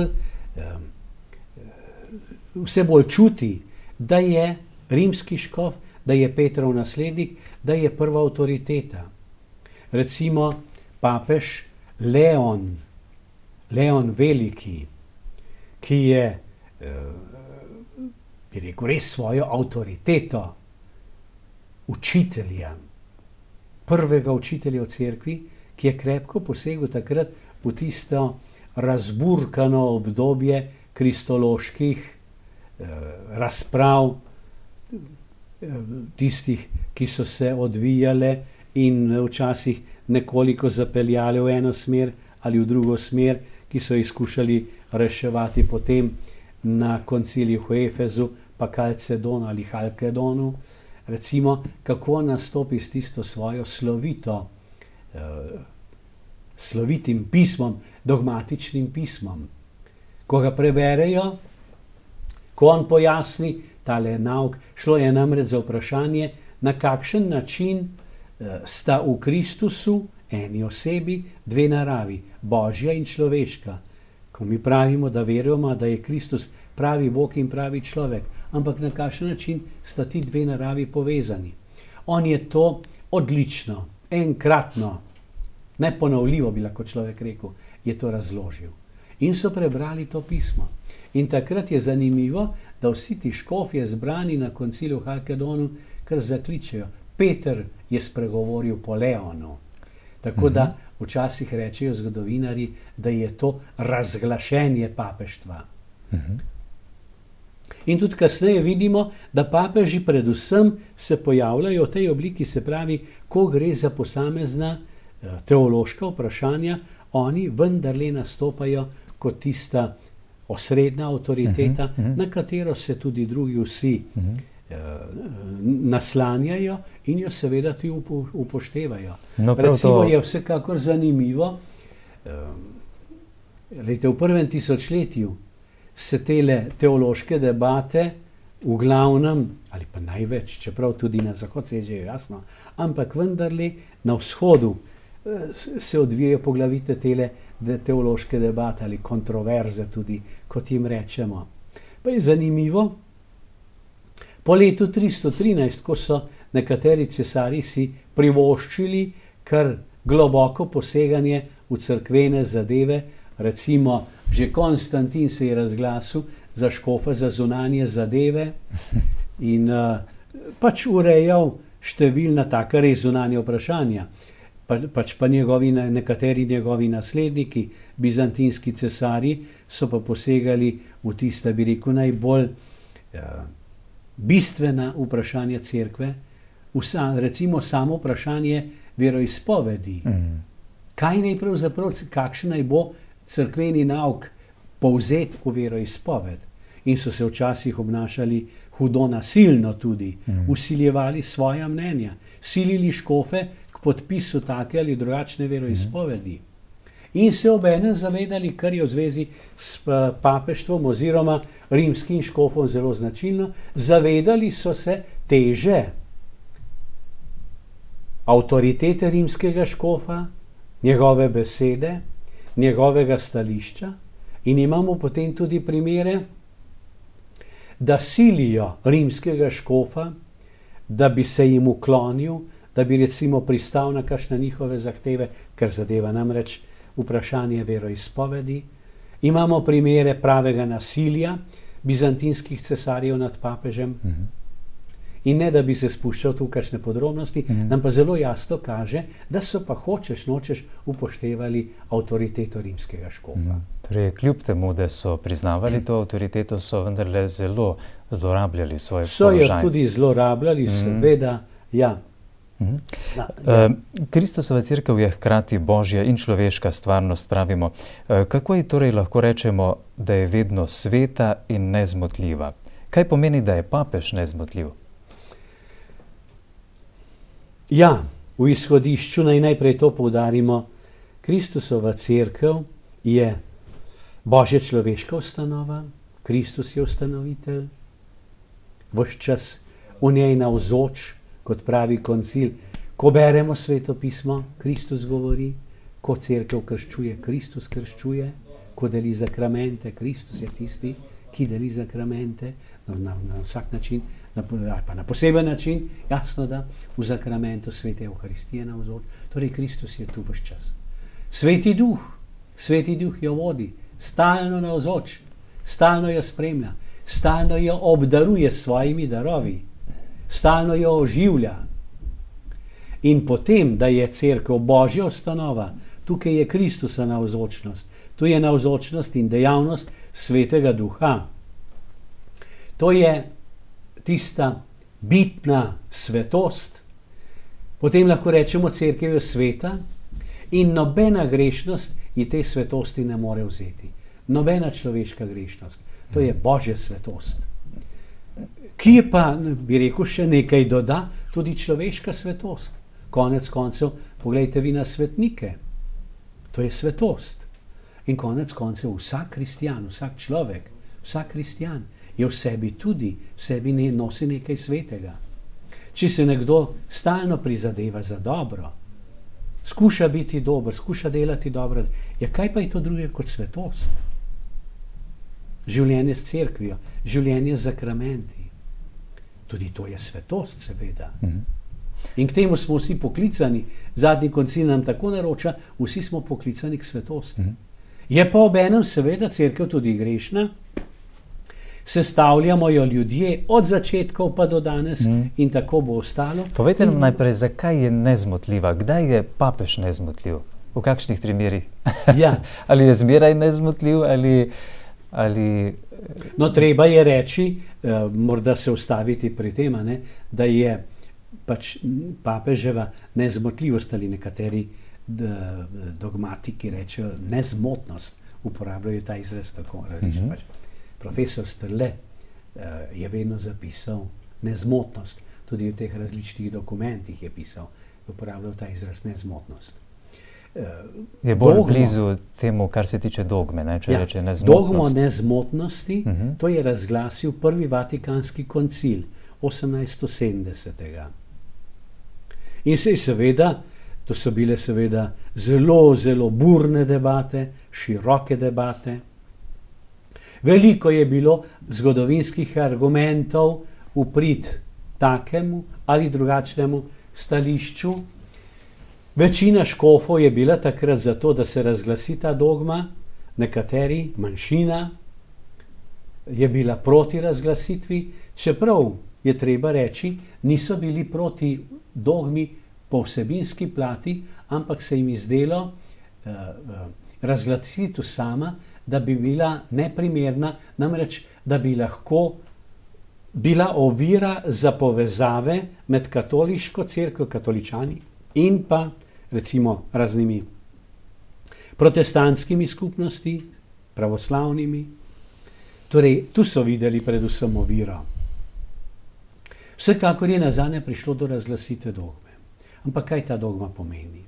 vse bolj čuti, da je rimski škof, da je Petrov naslednik, da je prva avtoriteta. Recimo papež Leon Veliki, ki je, bi rekel, res svojo avtoriteto učitelja, prvega učitelja v cerkvi, ki je krepko posegel takrat v tisto razburkano obdobje kristoloških razprav, tistih, ki so se odvijale in včasih nekoliko zapeljale v eno smer ali v drugo smer, ki so jih skušali reševati potem na konciliju v Efezu, pa Kalcedonu ali Halkedonu. Recimo, kako nastopi s tisto svojo slovitim pismom, dogmatičnim pismom. Ko ga preberejo, ko on pojasni tale nauk, šlo je namreč za vprašanje, na kakšen način sta v Kristusu, eni osebi, dve naravi, Božja in človeška. Ko mi pravimo, da verujemo, da je Kristus pravi Bog in pravi človek, ampak na kakšen način sta ti dve naravi povezani. On je to odlično, enkratno, neponovljivo, bi lahko človek rekel, je to razložil. In so prebrali to pismo. In takrat je zanimivo, da vsi ti škofje zbrani na konciliju v Halkedonu kar zakličejo. Peter je spregovoril po Leonu. Tako da včasih rečejo zgodovinarji, da je to razglašenje papeštva. In tudi kasneje vidimo, da papeži predvsem se pojavljajo v tej obliki, se pravi, ko gre za posamezna teološka vprašanja, oni vendarle nastopajo kot tista osrednja avtoriteta, na katero se tudi drugi vsi naslanjajo in jo seveda tudi upoštevajo. Recimo je vsekakor zanimivo, v prvem tisočletju se tele teološke debate v glavnem, ali pa največ, čeprav tudi na zahod sežejo, jasno, ampak vendarle na vzhodu se odvijajo poglavite tele teološke debate ali kontroverze tudi, kot jim rečemo. Pa je zanimivo, po letu 313, ko so nekateri cesarji si privoščili kar globoko poseganje v cerkvene zadeve, recimo že Konstantin se je razglasil za škofa za zunanje zadeve in pač urejal številna taka res zunanja vprašanja. Pač pa nekateri njegovi nasledniki, bizantinski cesarji, so pa posegali v tista, bi rekel, najbolj bistvena vprašanja cerkve, recimo samo vprašanje veroizpovedi. Kaj naj pravzaprav, kakšen naj bo cerkveni nauk povzet v veroizpoved? In so se včasih obnašali hudo nasilno tudi, vsiljevali svoja mnenja, silili škofe k podpisu take ali drugačne veroizpovedi. In se obenem zavedali, kar je v zvezi s papeštvom oziroma rimskim škofom zelo značilno, zavedali so se teže avtoritete rimskega škofa, njegove besede, njegovega stališča in imamo potem tudi primere, da silijo rimskega škofa, da bi se jim uklonil, da bi recimo pristal na kakšne njihove zahteve, ker zadeva namreč vprašanje veroizpovedi. Imamo primere pravega nasilja bizantinskih cesarjev nad papežem. In ne, da bi se spuščal tu kakšne podrobnosti, nam pa zelo jasno kaže, da so pa hočeš nočeš upoštevali avtoriteto rimskega škofa. Torej, kljub temu, da so priznavali to avtoriteto, so vendarle zelo zlorabljali svoj položaj. So jo tudi zlorabljali, seveda, ja. Kristusova cerkev je hkrati božja in človeška stvarnost, pravimo. Kako ji torej lahko rečemo, da je vedno sveta in nezmotljiva? Kaj pomeni, da je papež nezmotljiv? Ja, v izhodišču najprej to poudarimo. Kristusova cerkev je božja človeška ustanova, Kristus je ustanovitelj, ves čas v njej navzoč, kot pravi koncil. Ko beremo Sveto pismo, Kristus govori, ko cerkev krščuje, Kristus krščuje, ko deli zakramente, Kristus je tisti, ki deli zakramente na vsak način, ali pa na poseben način, jasno, da v zakramentu Svete Evharistije navzoč. Torej, Kristus je tu ves čas. Sveti Duh jo vodi, stalno navzoč, stalno jo spremlja, stalno jo obdaruje s svojimi darovi, stalno jo oživlja. In potem, da je cerkev božja ustanova, tukaj je Kristusa navzočnost, tu je navzočnost in dejavnost Svetega Duha. To je tista bitna svetost. Potem lahko rečemo, cerkev je sveta in nobena grešnost ji te svetosti ne more vzeti. Nobena človeška grešnost. To je božja svetost. Ki je pa, bi rekel, še nekaj doda, tudi človeška svetost. Konec koncev, poglejte vi na svetnike. To je svetost. In konec koncev vsak kristjan, vsak človek, vsak kristjan je v sebi tudi, v sebi nosi nekaj svetega. Če se nekdo stalno prizadeva za dobro, skuša biti dober, skuša delati dobro, kaj pa je to druge kot svetost? Življenje s cerkvijo, življenje z zakramenti. Tudi to je svetost, seveda. In k temu smo vsi poklicani. Zadnji koncil nam tako naroča, vsi smo poklicani k svetosti. Je pa obenem seveda cerkev tudi grešna, sestavljamo jo ljudje od začetkov pa do danes in tako bo ostalo. Povejte nam najprej, zakaj je nezmotljiva? Kdaj je papež nezmotljiv? V kakšnih primerih? Ja. Ali je zmeraj nezmotljiv ali... No, treba je reči, morda se ustaviti pri tem, da je pač papeževa nezmotljivost ali nekateri dogmatiki rečejo nezmotnost, uporabljajo ta izraz tako. Profesor Strle je vedno zapisal nezmotnost, tudi v teh različnih dokumentih je pisal, uporabljal ta izraz nezmotnost. Je bolj blizu temu, kar se tiče dogme, če reče nezmotnost. Dogmo nezmotnosti, to je razglasil Prvi Vatikanski koncil 1870. In seveda, to so bile seveda zelo, zelo burne debate, široke debate. Veliko je bilo zgodovinskih argumentov v prid takemu ali drugačnemu stališču. Večina škofov je bila takrat zato, da se razglasi ta dogma, nekateri, manjšina, je bila proti razglasitvi, čeprav je treba reči, niso bili proti dogmi po vsebinski plati, ampak se jim izdelo razglasitev sama, da bi bila neprimerna, namreč, da bi lahko bila ovira za povezave med katoliško cerkev, katoličani, in pa recimo raznimi protestantskimi skupnosti, pravoslavnimi. Torej, tu so videli predvsem oviro. Vsekakor je nazadnje prišlo do razglasitve dogme. Ampak kaj ta dogma pomeni?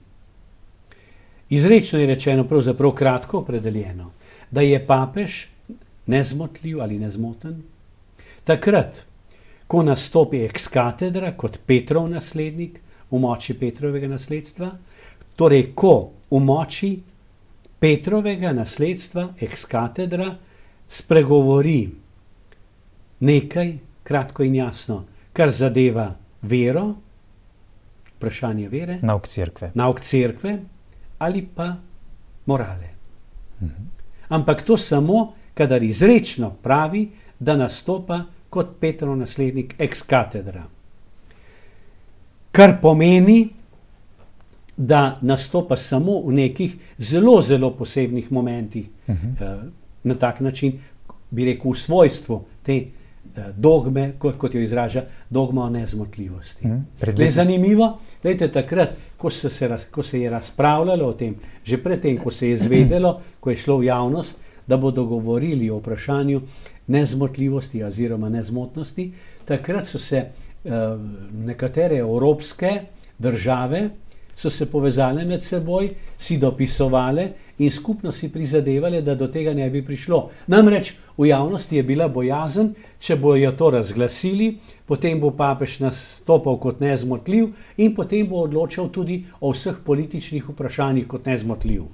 Izrečno je rečeno, pravzaprav kratko opredeljeno, da je papež nezmotljiv ali nezmoten takrat, ko nastopi ex cathedra kot Petrov naslednik v moči Petrovega nasledstva, torej ko v moči Petrovega nasledstva ex cathedra spregovori nekaj, kratko in jasno, kar zadeva vero, vprašanje vere, nauk cerkve ali pa morale. Ampak to samo, kadar izrečno pravi, da nastopa kot Petrov naslednik ex cathedra. Kar pomeni, da nastopa samo v nekih zelo, zelo posebnih momentih, na tak način, bi rekel, v svojstvu te dogme, kot jo izraža dogma o nezmotljivosti. Zanimivo, glejte, takrat, ko se je razpravljalo o tem, že predtem, ko se je izvedelo, ko je šlo v javnost, da bodo govorili o vprašanju nezmotljivosti oziroma nezmotnosti, takrat so se nekatere evropske države so se povezale med seboj, si dopisovale in skupno si prizadevale, da do tega ne bi prišlo. Namreč v javnosti je bila bojazen, če bojo to razglasili, potem bo papež nastopal kot nezmotljiv in potem bo odločal tudi o vseh političnih vprašanjih kot nezmotljiv.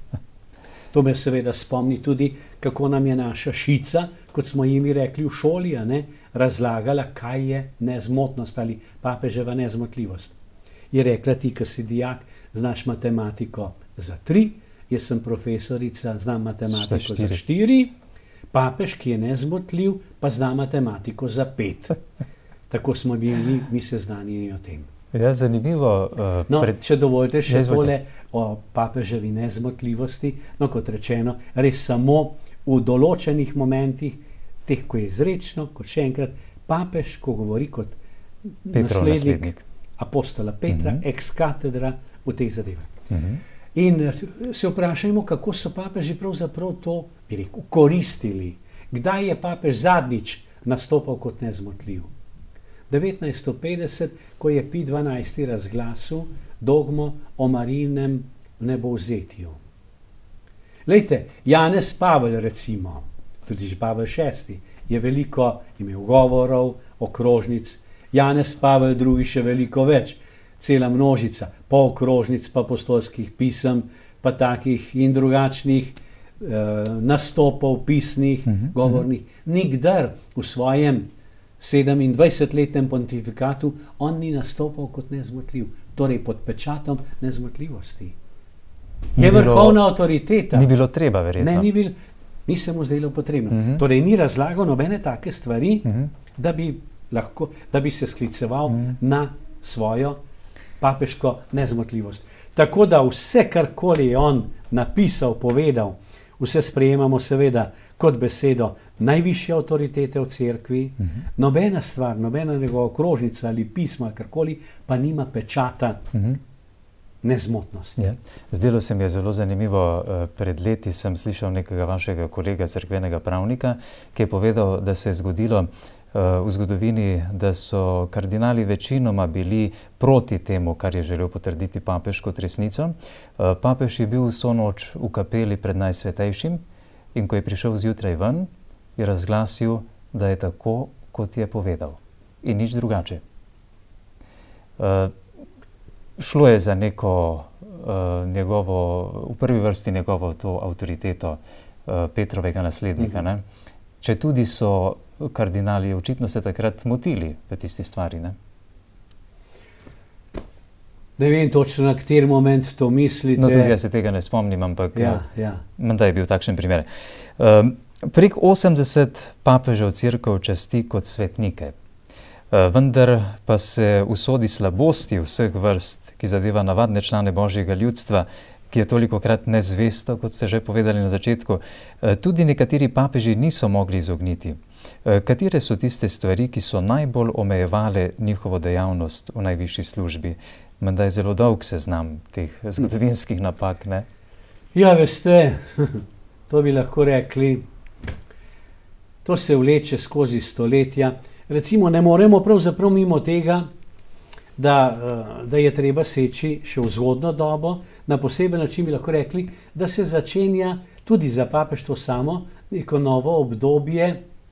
To me seveda spomni tudi, kako nam je naša Šica, kot smo jimi rekli v šoli, razlagala, kaj je nezmotnost ali papeževa nezmotljivost. Je rekla, ti, ki si dijak, znaš matematiko za 3, jaz sem profesorica, znam matematiko za 4, papež, ki je nezmotljiv, pa zna matematiko za 5. Tako smo bili mi seznanjeni o tem. Ja, zanimivo. Če dovolite še tole o papeževi nezmotljivosti, kot rečeno, res samo v določenih momentih, teh, ko je izrečno, kot še enkrat, papež, ko govori kot naslednik apostola Petra, ex cathedra v teh zadevah. In se vprašajmo, kako so papeži pravzaprav to, bi rekel, koristili. Kdaj je papež zadnjič nastopal kot nezmotljiv? 1950, ko je Pij XII razglasil dogmo o Marijinem nebovzetju. Lejte, Janez Pavel recimo, tudi že Pavel VI, je veliko imel govorov, okrožnic, Janez Pavel II še veliko več, cela množica, polkrožnic pa apostolskih pisem, pa takih in drugačnih nastopov, pisnih, govornih. Nikdar v svojem 27-letnem pontifikatu on ni nastopal kot nezmotljiv, torej pod pečatom nezmotljivosti. Je vrhovna avtoriteta. Ni bilo treba, verjetno. Ne, ni se mu zdelo potrebno. Torej ni razlagal nobene take stvari, da bi se skliceval na svojo papeško nezmotljivost. Tako da vse, karkoli je on napisal, povedal, vse sprejemamo seveda kot besedo najvišje avtoritete v cerkvi, nobena stvar, nobena njegova okrožnica ali pisma, karkoli, pa nima pečata nezmotnosti. Ja. Zdelo se mi je zelo zanimivo, pred leti sem slišal nekega vašega kolega, cerkvenega pravnika, ki je povedal, da se je zgodilo v zgodovini, da so kardinali večinoma bili proti temu, kar je želel potrditi papež kot resnico. Papež je bil vso noč v kapeli pred Najsvetejšim in ko je prišel zjutraj ven, je razglasil, da je tako, kot je povedal. In nič drugače. Šlo je za neko njegovo, v prvi vrsti njegovo to avtoriteto Petrovega naslednika. Ne? Če tudi so kardinali očitno se takrat motili v tisti stvari, ne? Ne vem točno, na kateri moment to mislite. No, tudi jaz se tega ne spomnim, ampak menda je bil takšen primer. Prek 80 papežev cerkev časti kot svetnike. Vendar pa se usodi slabosti vseh vrst, ki zadeva navadne člane Božjega ljudstva, ki je tolikokrat nezvesto, kot ste že povedali na začetku, tudi nekateri papeži niso mogli izogniti. Katere so tiste stvari, ki so najbolj omejevale njihovo dejavnost v najvišji službi? Menda je zelo dolg seznam teh zgodovinskih napak, ne? Ja, veste, to bi lahko rekli, to se vleče skozi stoletja. Recimo, ne moremo pravzaprav mimo tega, da je treba seči še v zgodno dobo, na poseben način bi lahko rekli, da se začenja tudi za papeštvo samo neko novo obdobje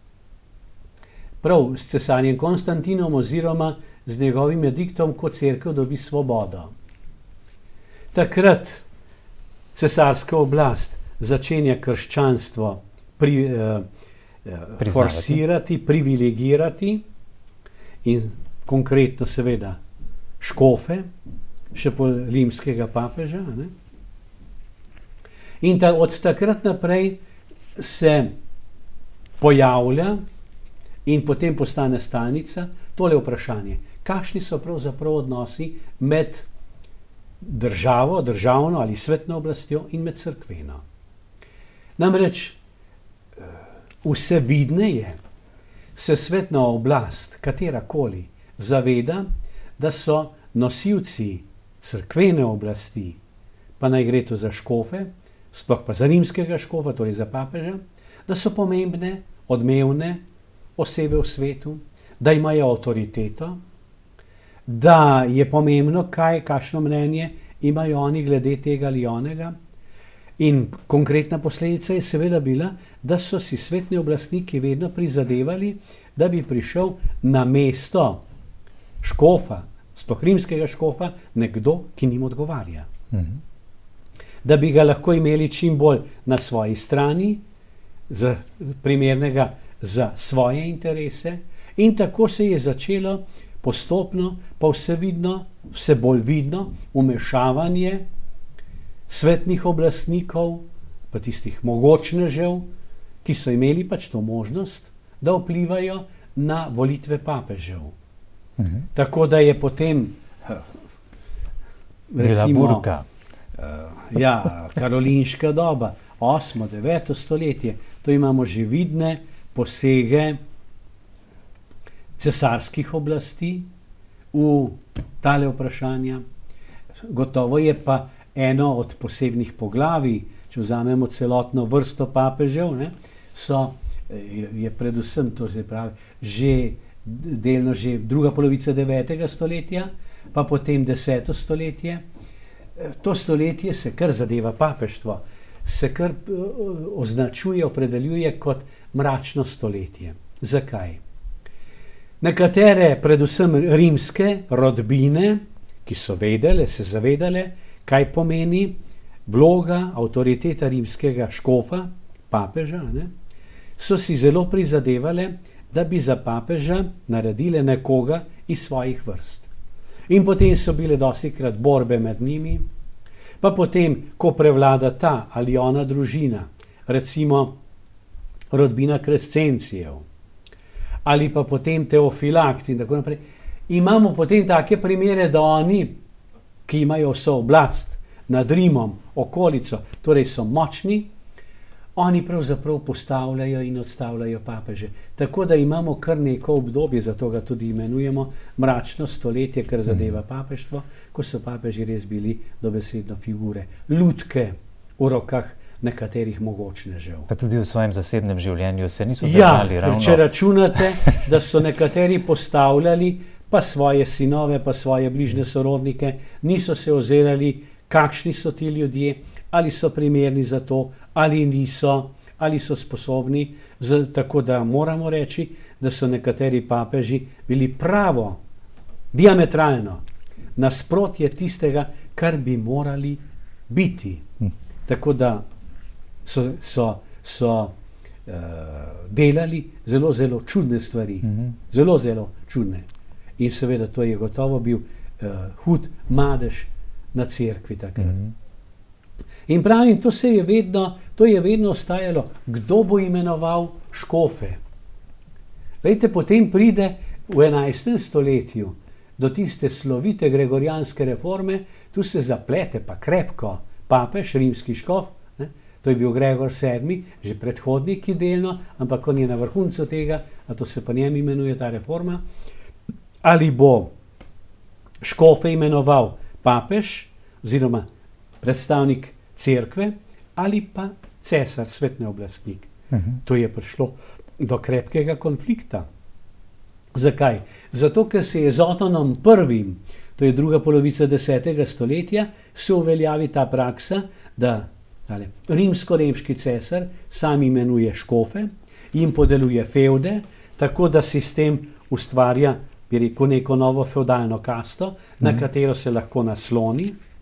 prav s cesarjem Konstantinom oziroma z njegovim ediktom, ko cerkev dobi svobodo. Takrat cesarska oblast začenja krščanstvo forsirati, privilegirati in konkretno seveda škofe, še po rimskega papeža. Ne? In od takrat naprej se pojavlja in potem postane stalnica tole vprašanje, kakšni so pravzaprav odnosi med državno ali svetno oblastjo in med cerkveno. Namreč vse vidneje se svetna oblast, katerakoli, zaveda, da so nosilci cerkvene oblasti, pa naj gre to za škofe, sploh pa za rimskega škofa, torej za papeža, da so pomembne, odmevne osebe v svetu, da imajo avtoriteto, da je pomembno, kakšno mnenje imajo oni glede tega ali onega. In konkretna posledica je seveda bila, da so si svetni oblastniki vedno prizadevali, da bi prišel na mesto škofa, sploh rimskega škofa, nekdo, ki njim odgovarja. Da bi ga lahko imeli čim bolj na svoji strani, primernega za svoje interese, in tako se je začelo postopno, pa vse bolj vidno vmešavanje svetnih oblastnikov, pa tistih mogočnežev, ki so imeli pač to možnost, da vplivajo na volitve papežev. Tako da je potem recimo karolinška doba, 8. 9. stoletje, to imamo že vidne posege cesarskih oblasti v tale vprašanja. Gotovo je pa eno od posebnih poglavij, če vzamemo celotno vrsto papežev, je predvsem to se pravi delno že druga polovica 9. stoletja, pa potem 10. stoletje. To stoletje se kar zadeva papeštvo, se kar označuje, opredeljuje kot mračno stoletje. Zakaj? Nekatere, predvsem rimske rodbine, ki so se zavedale, kaj pomeni vloga, avtoriteta rimskega škofa, papeža, so si zelo prizadevale, da bi za papeža naredile nekoga iz svojih vrst. In potem so bile dostikrat borbe med njimi, pa potem, ko prevlada ta ali ona družina, recimo rodbina Krescencijev, ali pa potem Teofilakt in tako naprej, imamo potem take primere, da oni, ki imajo vso oblast nad Rimom, okolico, torej so močni, oni pravzaprav postavljajo in odstavljajo papeže. Tako da imamo kar neko obdobje, zato ga tudi imenujemo mračno stoletje, kar zadeva papeštvo, ko so papeži res bili dobesedno figure, lutke v rokah nekaterih mogočnežev. Pa tudi v svojem zasebnem življenju se niso držali ravno. Če računate, da so nekateri postavljali pa svoje sinove, pa svoje bližnje sorodnike, niso se ozirali, kakšni so ti ljudje, ali so primerni za to, ali niso, ali so sposobni. Tako da moramo reči, da so nekateri papeži bili pravo, diametralno nasprotje tistega, kar bi morali biti. Tako da so delali zelo, zelo čudne stvari. Zelo, zelo čudne. In seveda to je gotovo bil hud madež na cerkvi takrat. In pravim, to je vedno ostajalo, kdo bo imenoval škofe. Glejte, potem pride v 11. stoletju do tiste slovite gregorijanske reforme, tu se zaplete pa krepko papež, rimski škof, to je bil Gregor VII, že predhodnik delno, ampak on je na vrhuncu tega, a to se pa njem imenuje ta reforma, ali bo škofe imenoval papež oziroma predstavnik cerkve ali pa cesar, svetni oblastnik. To je prišlo do krepkega konflikta. Zakaj? Zato, ker se je z Otonom I, to je druga polovica 10. stoletja, se uveljavi ta praksa, da rimsko-nemški cesar sam imenuje škofe, jim podeljuje fevde, tako da sistem ustvarja, bi rekel, neko novo fevdalno kasto, na katero se lahko nasloni.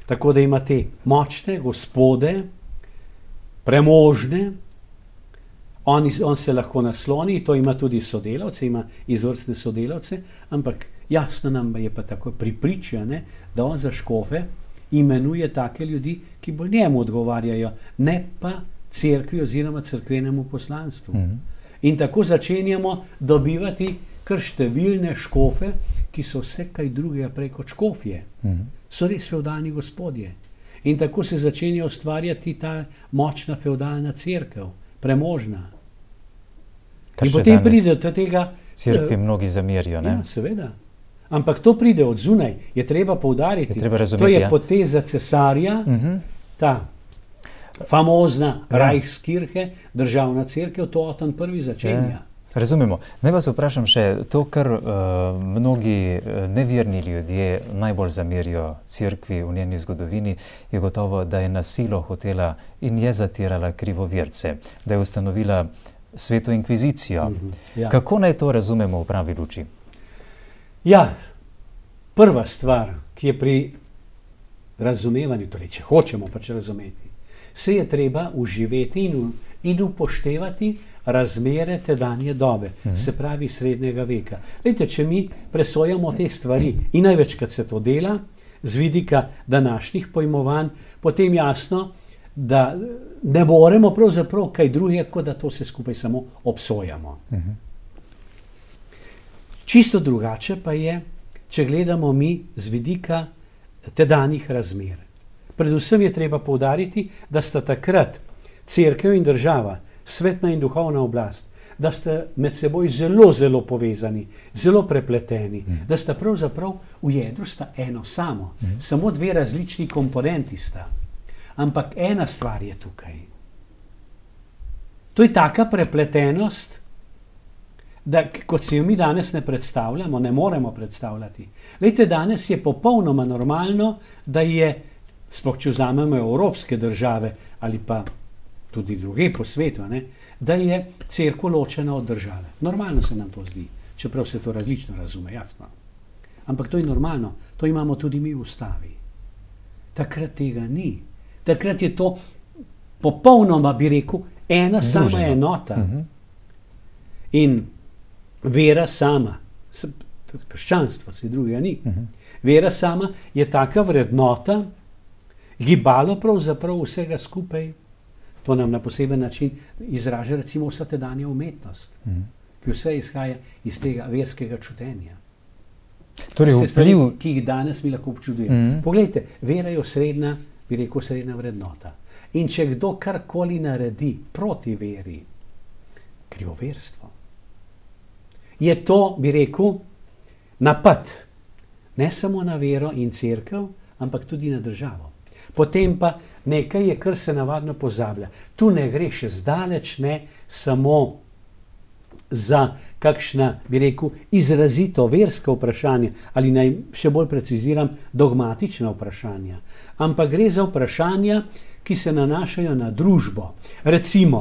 Tako da ima te močne gospode, premožne, on se lahko nasloni, to ima tudi sodelavce, ima izvrstne sodelavce, ampak jasno nam je pa tako pripričane, da on za škofe imenuje take ljudi, ki bolj njemu odgovarjajo, ne pa cerkvi oziroma cerkvenemu poslanstvu. In tako začenjamo dobivati kar številne škofe, ki so vse kaj drugega prej kot škofje. So res fevdalni gospodje. In tako se začenja ustvarjati ta močna fevdalna cerkev, premožna. In potem pride do tega... Cerkvi mnogi zamerijo, ne? Ja, seveda. Ampak to pride od zunaj, je treba poudariti. Je treba razumeti, to je poteza cesarja, ta famozna Reichskirche, državna cerkev, to Oton I začenja. Razumemo. Naj vas vprašam še, to, kar mnogi neverni ljudje najbolj zamerijo cerkvi v njeni zgodovini, je gotovo, da je na silo hotela in je zatirala krivoverce, da je ustanovila Sveto inkvizicijo. Kako naj to razumemo v pravi luči? Ja, prva stvar, ki je pri razumevanju, torej če hočemo pač razumeti, se je treba uživeti in upoštevati razmere tedanje dobe, se pravi srednjega veka. Glejte, če mi presojamo te stvari, in največkrat se to dela, z vidika današnjih pojmovanj, potem jasno, da ne moremo pravzaprav kaj drugega, kot da to se skupaj samo obsojamo. Čisto drugače pa je, če gledamo mi z vidika tedanjih razmer. Predvsem je treba poudariti, da sta takrat cerkev in država, svetna in duhovna oblast, da sta med seboj zelo, zelo povezani, zelo prepleteni, da sta pravzaprav v jedru sta eno samo, samo dve različni komponenti sta. Ampak ena stvar je tukaj. To je taka prepletenost, da kot si jo mi danes ne predstavljamo, ne moremo predstavljati. Glejte, danes je popolnoma normalno, da je, sploh če vzamemo evropske države ali pa tudi druge po svetu, da je cerkev ločena od države. Normalno se nam to zdi, čeprav se to različno razume, jasno. Ampak to je normalno, to imamo tudi mi v ustavi. Takrat tega ni. Takrat je to popolnoma, bi rekel, ena sama enota. In vera sama, krščanstvo, se drugega ni. Vera sama je taka vrednota, gibalo pravzaprav vsega skupaj. To nam na poseben način izraža recimo vsa tedanja umetnost, ki vse izhaja iz tega verskega čutenja. Torej vpliv, ki jih danes mi lahko občudujemo. Poglejte, vera je osrednja, bi rekel, srednja vrednota. In če kdo karkoli naredi proti veri, krivoverstvo, je to, bi rekel, napad ne samo na vero in cerkev, ampak tudi na državo. Potem pa nekaj je, kar se navadno pozablja. Tu ne gre še zdaleč ne samo za kakšna, bi rekel, izrazito verska vprašanja, ali naj še bolj preciziram, dogmatična vprašanja. Ampak gre za vprašanja, ki se nanašajo na družbo. Recimo,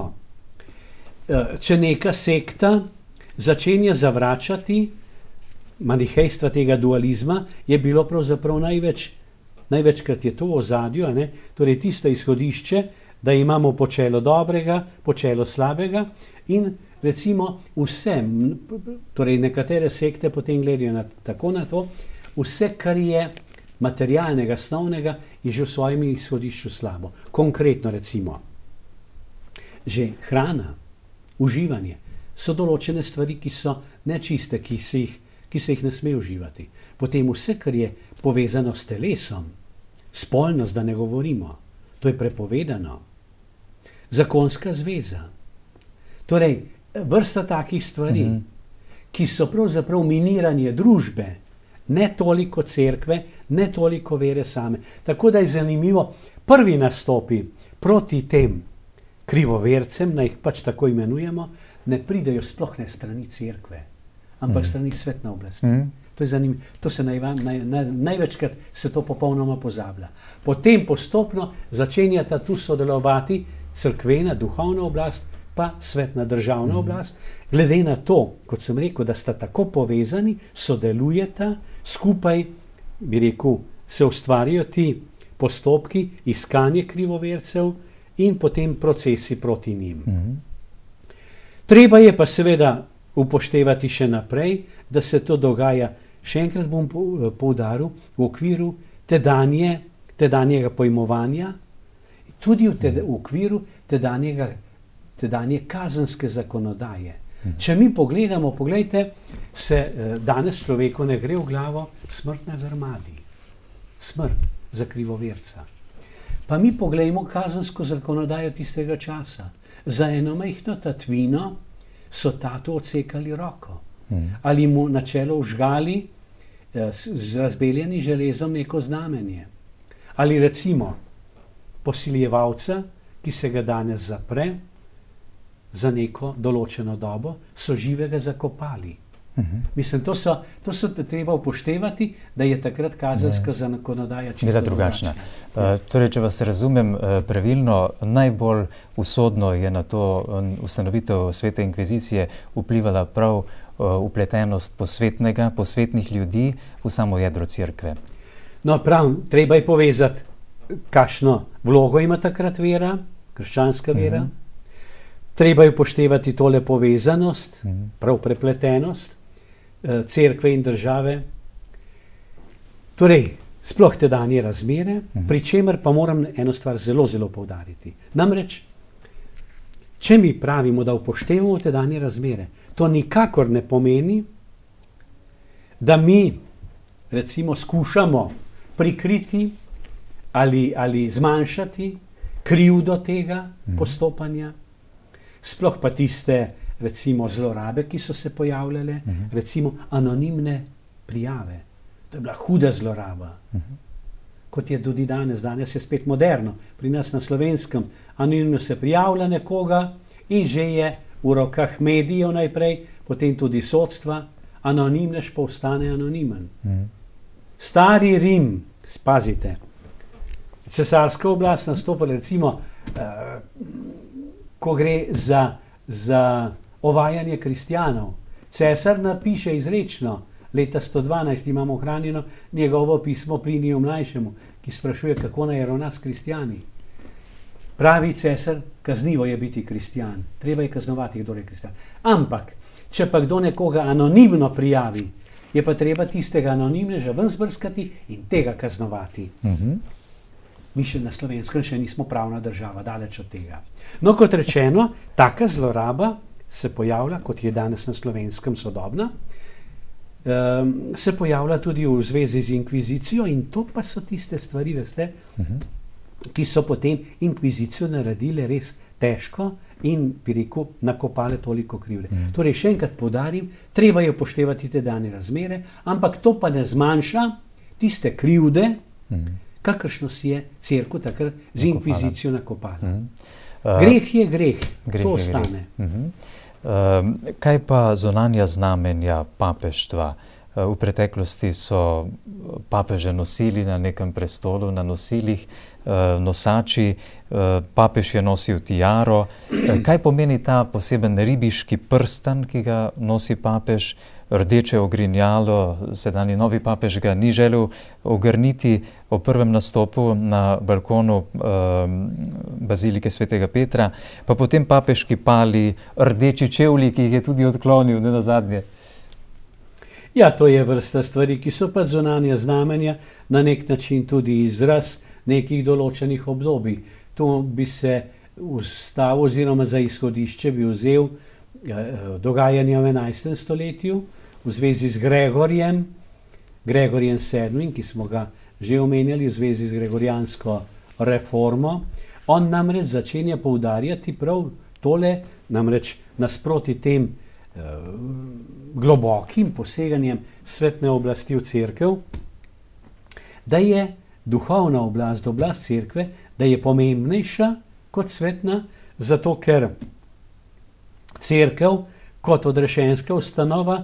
če neka sekta začenja zavračati manihejstva tega dualizma, je bilo pravzaprav največkrat je to v ozadju, torej tisto izhodišče, da imamo počelo dobrega, počelo slabega in recimo vse, torej nekatere sekte potem gledajo tako na to, vse, kar je materialnega, snovnega, je že v svojem izhodišču slabo. Konkretno recimo, že hrana, uživanje, so določene stvari, ki so nečiste, ki se jih ne sme uživati. Potem vse, kar je povezano s telesom, spolnost, da ne govorimo, to je prepovedano. Zakonska zveza. Torej, vrsta takih stvari, ki so pravzaprav miniranje družbe, ne toliko cerkve, ne toliko vere same. Tako da je zanimivo, prvi nastopi proti tem krivovercem, naj jih pač tako imenujemo, ne pridejo sploh ne strani cerkve, ampak strani svetne oblasti. To je zanimivo. To se največkrat se to popolnoma pozablja. Potem postopno začenjata tu sodelovati cerkvena, duhovna oblast, pa svetna državna oblast. Glede na to, kot sem rekel, da sta tako povezani, sodelujeta, skupaj, bi rekel, se ustvarijo ti postopki, iskanje krivovercev in potem procesi proti njim. Treba je pa seveda upoštevati še naprej, da se to dogaja, še enkrat bom poudaril, v okviru tedanjega pojmovanja, tudi v okviru tedanje kazenske zakonodaje. Če mi pogledamo, poglejte, se danes človeku ne gre v glavo smrt na grmadi. Smrt za krivoverca. Pa mi poglejmo kazensko zakonodajo tistega časa. Za eno majhno tatvino so tatu odsekali roko. Ali mu na čelo vžgali z razbeljenim železom neko znamenje. Ali recimo posiljevalca, ki se ga danes zapre za neko določeno dobo, so živega zakopali. Mislim, to so treba upoštevati, da je takrat kazenska zakonodaja čisto drugačna. Torej, če vas razumem pravilno, najbolj usodno je na to ustanovitev Svete inkvizicije vplivala prav upletenost posvetnih ljudi v samo jedro cerkve. No, prav, treba je povezati, kakšno vlogo ima takrat vera, krščanska vera. Treba je upoštevati tole povezanost, prav prepletenost cerkve in države. Torej, sploh tedanje razmere, pri čemer pa moram eno stvar zelo, zelo poudariti. Namreč, če mi pravimo, da upoštevamo tedanje razmere, to nikakor ne pomeni, da mi, recimo, skušamo prikriti ali zmanjšati krivdo tega postopanja, sploh pa tiste, recimo, zlorabe, ki so se pojavljale, recimo anonimne prijave. To je bila huda zloraba. Kot je tudi danes. Danes je spet moderno. Pri nas na Slovenskem anonimno se prijavlja nekoga in že je v rokah medijev najprej, potem tudi sodstva, anonimnež pa ostane anonimen. Stari Rim, spazite, cesarska oblast nastopa, recimo, ko gre za ovajanje kristjanov. Cesar napiše izrečno, leta 112 imamo ohranjeno njegovo pismo Pliniju Mlajšemu, ki sprašuje, kako naj ravna s kristjani. Pravi cesar, kaznivo je biti kristjan, treba je kaznovati, kdo je kristjan. Ampak, če pa kdo nekoga anonimno prijavi, je pa treba tistega anonimneža ven zbrskati in tega kaznovati. Mi še na Slovenskem še nismo pravna država, daleč od tega. No, kot rečeno, taka zloraba se pojavlja, kot je danes na Slovenskem sodobna, se pojavlja tudi v zvezi z inkvizicijo in to pa so tiste stvari, veste, ki so potem inkvizicijo naredile res težko in, bi rekel, nakopale toliko krivde. Torej, še enkrat poudarim, treba je upoštevati te dane razmere, ampak to pa ne zmanjša tiste krivde, kakršno si je cerkev takrat z inkvizicijo nakopala. Greh je greh, to ostane. Kaj pa zunanja znamenja papeštva? V preteklosti so papeže nosili na nekem prestolu, na nosilih, nosači, papež je nosil tiaro. Kaj pomeni ta poseben ribiški prstan, ki ga nosi papež, rdeče ogrinjalo, sedanji novi papež ga ni želel ogrniti ob prvem nastopu na balkonu bazilike svetega Petra, pa potem papeški pali, rdeči čevlji, ki jih je tudi odklonil, ne nazadnje. Ja, to je vrsta stvari, ki so pa zunanja znamenja, na nek način tudi izraz nekih določenih obdobij. To bi se ustavil oziroma za izhodišče bi vzel dogajanja v 11. stoletju v zvezi z Gregorjem VII, ki smo ga že omenjali v zvezi z gregorijansko reformo. On namreč začenja poudarjati prav tole, namreč nasproti tem globokim poseganjem svetne oblasti v cerkev, da je duhovna oblast, oblast cerkve, da je pomembnejša kot svetna, zato ker cerkev kot odrešenska ustanova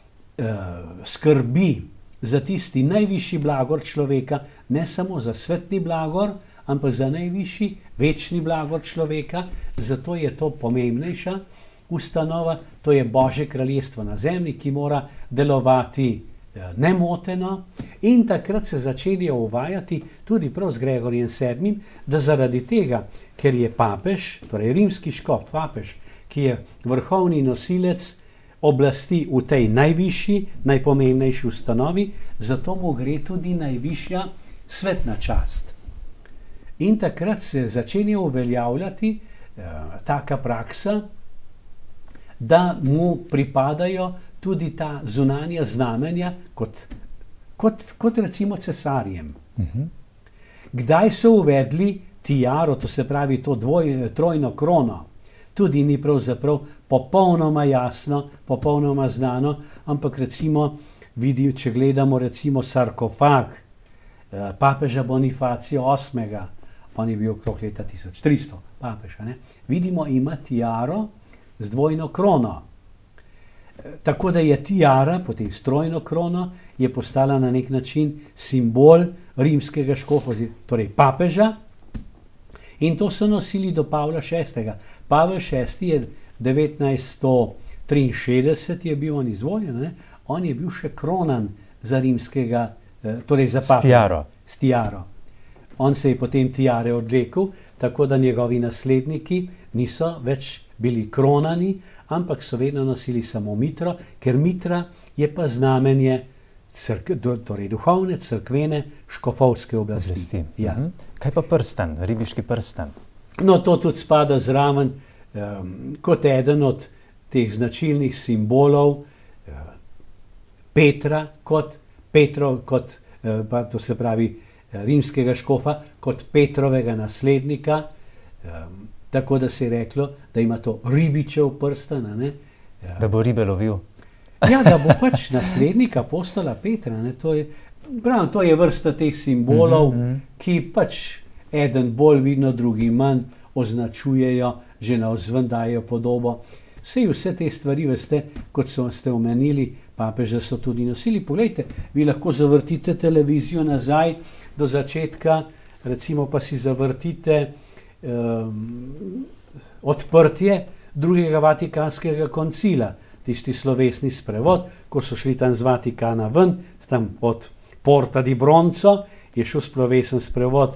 skrbi za tisti najvišji blagor človeka, ne samo za svetni blagor, ampak za najvišji večni blagor človeka, zato je to pomembnejša ustanova, to je Božje kraljestvo na zemlji, ki mora delovati nemoteno In takrat se začeli uvajati tudi prav z Gregorjem VII., da zaradi tega, ker je papež, torej rimski škof, papež, ki je vrhovni nosilec oblasti v tej najvišji, najpomembnejši ustanovi, zato mu gre tudi najvišja svetna čast. In takrat se začenja uveljavljati taka praksa, da mu pripadajo tudi ta zunanja znamenja kot recimo cesarjem. Kdaj so uvedli tiaro, to se pravi to trojno krono, tudi ni pravzaprav popolnoma jasno, popolnoma znano, ampak recimo, če gledamo recimo sarkofag papeža Bonifacija VIII., on je bil okrog leta 1300, papež, ne? Vidimo, ima tiaro z dvojno krono. Tako da je tiara, potem s trojno krono, je postala na nek način simbol rimskega škofa, torej papeža, in to so nosili do Pavla VI. Pavel VI je 1963 je bil on izvoljen, ne? On je bil še kronan za rimskega, torej za papeža. S tiaro. On se je potem tiare odrekel, tako da njegovi nasledniki niso več bili kronani, ampak so vedno nosili samo mitro, ker mitra je pa znamenje torej duhovne, cerkvene, škofovske oblasti. Ja. Kaj pa prsten, ribiški prsten? No, to tudi spada zraven kot eden od teh značilnih simbolov Petra, to se pravi rimskega škofa, kot Petrovega naslednika, tako da se je reklo, da ima to ribičev prsten. Ja. Da bo ribe lovil. Ja, da bo pač naslednik apostola Petra. To je vrsta teh simbolov, ki pač eden bolj vidno, drugi manj označujejo, že navzven dajo podobo. Vse te stvari, veste, kot ste omenili, papeža so tudi nosili. Poglejte, vi lahko zavrtite televizijo nazaj do začetka, recimo pa si zavrtite odprtje drugega Vatikanskega koncila, tisti slovesni sprevod, ko so šli tam z Vatikana ven, tam od Porta di Bronco, je šel slovesen sprevod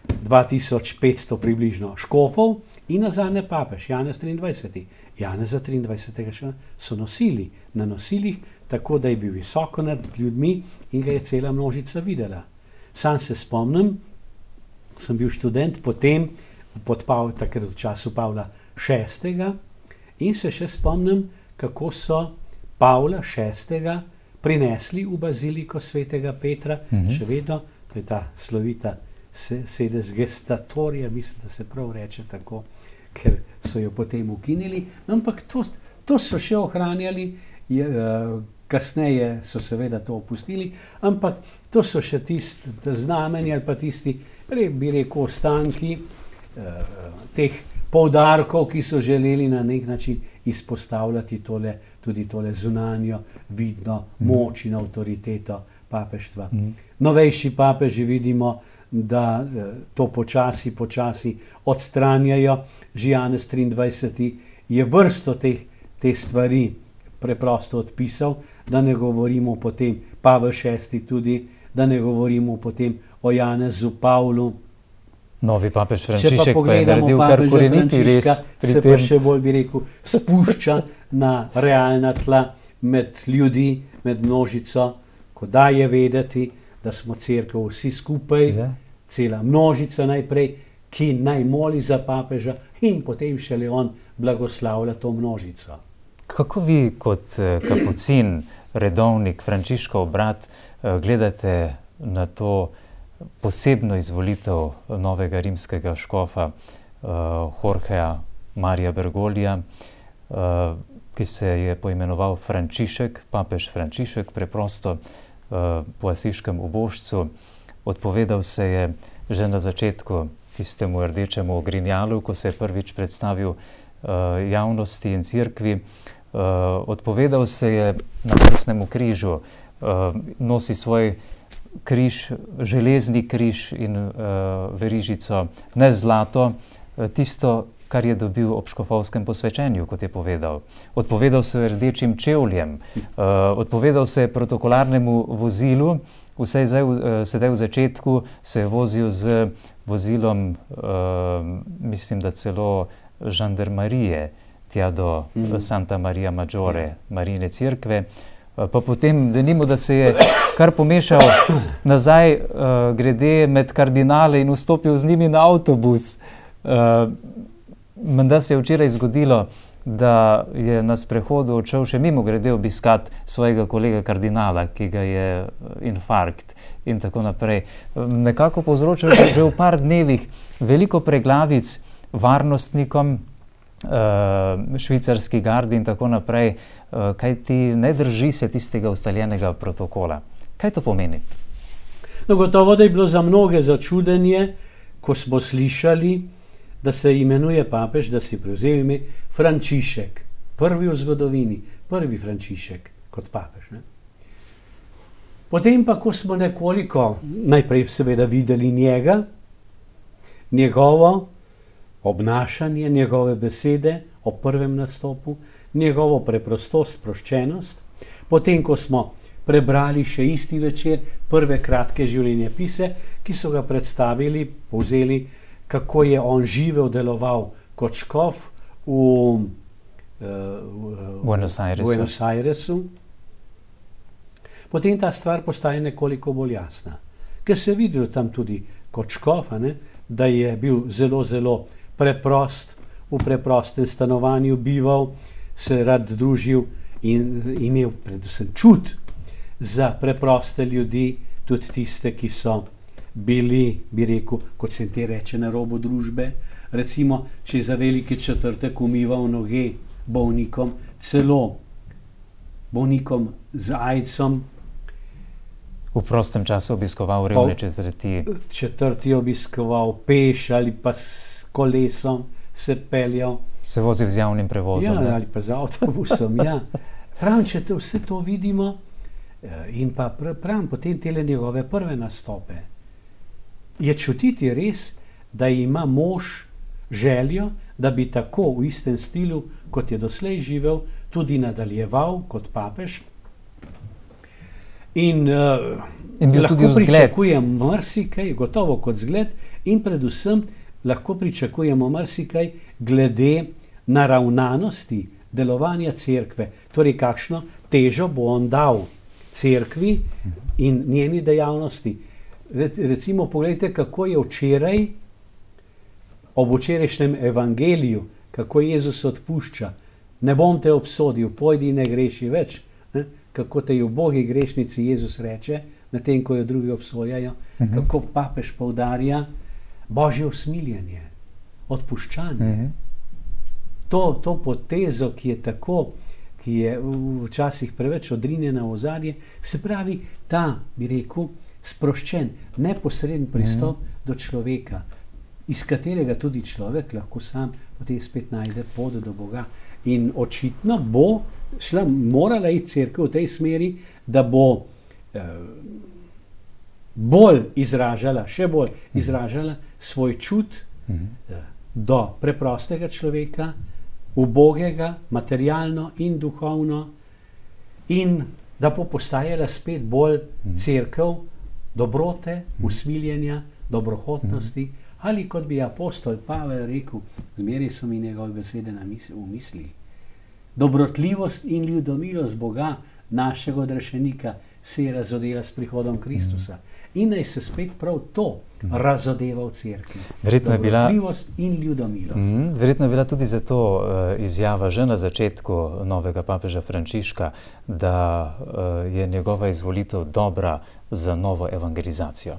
2500 približno škofov in nazadnje papež, Janez 23. Janeza 23. so nosili na nosilih, tako da je bil visoko nad ljudmi in ga je cela množica videla. Sam se spomnim, sem bil študent potem, takrat v času Pavla VI. In se še spomnim, kako so Pavla VI. Prinesli v baziliko svetega Petra, še vedno, to je ta slovita sedes gestatorija, mislim, da se prav reče tako, ker so jo potem ukinili, ampak to so še ohranjali, kasneje so seveda to opustili, ampak to so še tisti znamenja ali pa tisti, bi rekel, ostanki teh poudarkov, ki so želeli na nek način izpostavljati tudi tole zunanjo, vidno moč in avtoriteto papeštva. Novejši papeži vidimo, da to počasi odstranjajo. Že Janez 23. je vrsto te stvari preprosto odpisal, da ne govorimo potem Pavel VI. Tudi, da ne govorimo potem o Janezu Pavlu. Novi papež Frančišek pa je naredil kar koreniti res. Se pa še bolj, bi rekel, spušča na realna tla med ljudi, med množico, ko daje vedeti, da smo cerkev vsi skupaj, cela množica najprej, ki naj moli za papeža in potem šele on blagoslavlja to množico. Kako vi kot kapucin, redovnik, Frančiškov brat, gledate na to posebno izvolitev novega rimskega škofa Jorgeja Marija Bergoglija, ki se je poimenoval Frančišek, papež Frančišek, preprosto po asiškem ubožcu. Odpovedal se je že na začetku tistemu rdečemu ogrinjalu, ko se je prvič predstavil javnosti in cerkvi. Odpovedal se je na krstnemu križu, nosi svoj križ, železni križ in verižico, ne zlato, tisto, kar je dobil ob škofovskem posvečenju, kot je povedal. Odpovedal se je rdečim čevljem, odpovedal se je protokolarnemu vozilu, sedaj v začetku se je vozil z vozilom, mislim, da celo žandarmarije, tja do Santa Maria Maggiore, Marijine cerkve. Pa potem, denimo, da se je kar pomešal nazaj grede med kardinale in vstopil z njimi na avtobus. Menda se je včeraj zgodilo, da je na sprehodu odšel še mimo grede obiskat svojega kolega kardinala, ki ga je infarkt in tako naprej. Nekako povzročil že v par dnevih veliko preglavic varnostnikom, švicarski gardi in tako naprej, kaj ti ne drži se tistega ustaljenega protokola. Kaj to pomeni? No, gotovo, da je bilo za mnoge začudenje, ko smo slišali, da se imenuje papež, da si prevzel ime Frančišek. Prvi v zgodovini, prvi Frančišek kot papež. Ne? Potem pa, ko smo nekoliko najprej seveda videli njega, njegovo obnašanje, njegove besede o prvem nastopu, njegovo preprostost, sproščenost, potem, ko smo prebrali še isti večer prve kratke življenjepise, ki so ga predstavili, povzeli, kako je on živel, deloval kot škof v Buenos Airesu. Potem ta stvar postaje nekoliko bolj jasna, ker se je videlo tam tudi kot škof, da je bil zelo, zelo preprost, v preprostem stanovanju bival, se rad družil in imel predvsem čut za preproste ljudi, tudi tiste, ki so bili, bi rekel, kot se te reče, na robu družbe. Recimo, če je za veliki četrtek umival noge bolnikom, celo bolnikom z AIDS-om. V prostem času obiskoval revne četrti. Četrti obiskoval peš ali pa s kolesom se peljal. Se vozil z javnim prevozom. Ja, ali pa z avtobusom, ja. Pravim, če vse to vidimo in pa pravim, potem tele njegove prve nastope, je čutiti res, da ima mož željo, da bi tako v istem stilu, kot je doslej živel, tudi nadaljeval kot papež. In lahko pričakujemo marsikaj, gotovo kot zgled, in predvsem lahko pričakujemo marsikaj glede naravnanosti delovanja cerkve. Torej, kakšno težo bo on dal cerkvi in njeni dejavnosti. Recimo, pogledajte, kako je včeraj, ob včerajšnjem evangeliju, kako Jezus odpušča. Ne bom te obsodil, pojdi in ne greši več. Ne? Kako te ubogi grešnici Jezus reče, medtem ko jo drugi obsojajo, kako papež poudarja Božje usmiljenje, odpuščanje. To potezo, ki je tako, ki je včasih preveč odrinjena v ozadje, se pravi ta, bi rekel, sproščen, neposreden pristop do človeka, iz katerega tudi človek lahko sam potem spet najde pot do Boga. In očitno bo morala iti cerkev v tej smeri, da bo še bolj izražala svoj čut do preprostega človeka, ubogega, materialno in duhovno, in da bo postajala spet bolj cerkev dobrote, usmiljenja, dobrohotnosti, ali kot bi apostol Pavel rekel, zmeraj so mi njegove besede v mislih. Dobrotljivost in ljudomilost Boga, našega odrešenika, se je razodela s prihodom Kristusa. In naj se spet prav to razodeva v cerkvi. Dobrotljivost in ljudomilost. Verjetno je bila tudi zato izjava že na začetku novega papeža Frančiška, da je njegova izvolitev dobra za novo evangelizacijo.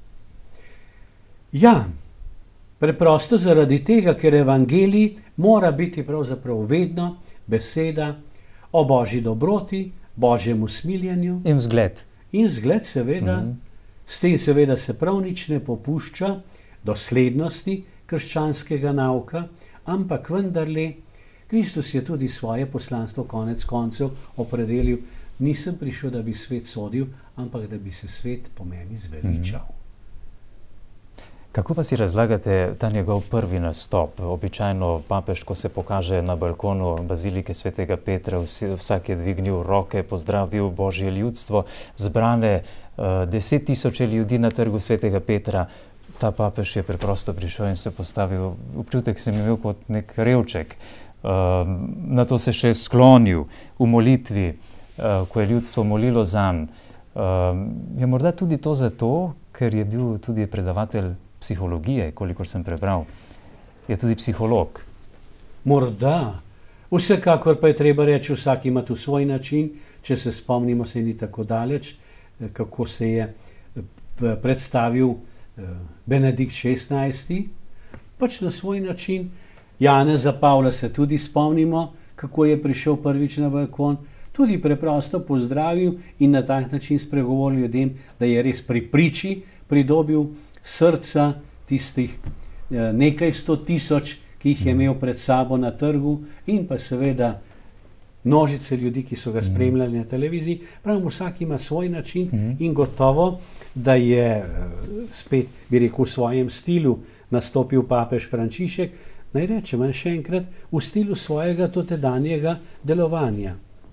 Ja, preprosto zaradi tega, ker evangelij mora biti pravzaprav vedno beseda o Božji dobroti, Božjem usmiljenju. In vzgled. In vzgled, seveda, s tem seveda se prav nič ne popušča doslednosti krščanskega nauka, ampak vendarle Kristus je tudi svoje poslanstvo konec koncev opredelil: nisem prišel, da bi svet sodil, ampak da bi se svet po meni zveličal. Kako pa si razlagate ta njegov prvi nastop? Običajno papež, ko se pokaže na balkonu bazilike svetega Petra, vsak je dvignil roke, pozdravil Božje ljudstvo, zbrane 10.000 ljudi na trgu svetega Petra. Ta papež je preprosto prišel in se postavil, občutek sem imel kot nek revček. Na to se še sklonil v molitvi, ko je ljudstvo molilo zanj. Je morda tudi to zato, ker je bil tudi predavatelj psihologije, kolikor sem prebral. Je tudi psiholog. Morda. Vsekakor pa je treba reči, vsak ima tu svoj način. Če se spomnimo, se ni tako daleč, kako se je predstavil Benedikt XVI. Pač na svoj način. Janeza Pavla se tudi spomnimo, kako je prišel prvič na balkon. Tudi preprosto pozdravil in na tak način spregovoril ljudem, da je res pri priči pridobil srca tistih nekaj 100.000, ki jih je imel pred sabo na trgu, in pa seveda množice ljudi, ki so ga spremljali na televiziji. Pravim, vsak ima svoj način in gotovo, da je spet, bi rekel, v svojem stilu nastopil papež Frančišek, naj rečem še enkrat, v stilu svojega dotedanjega delovanja.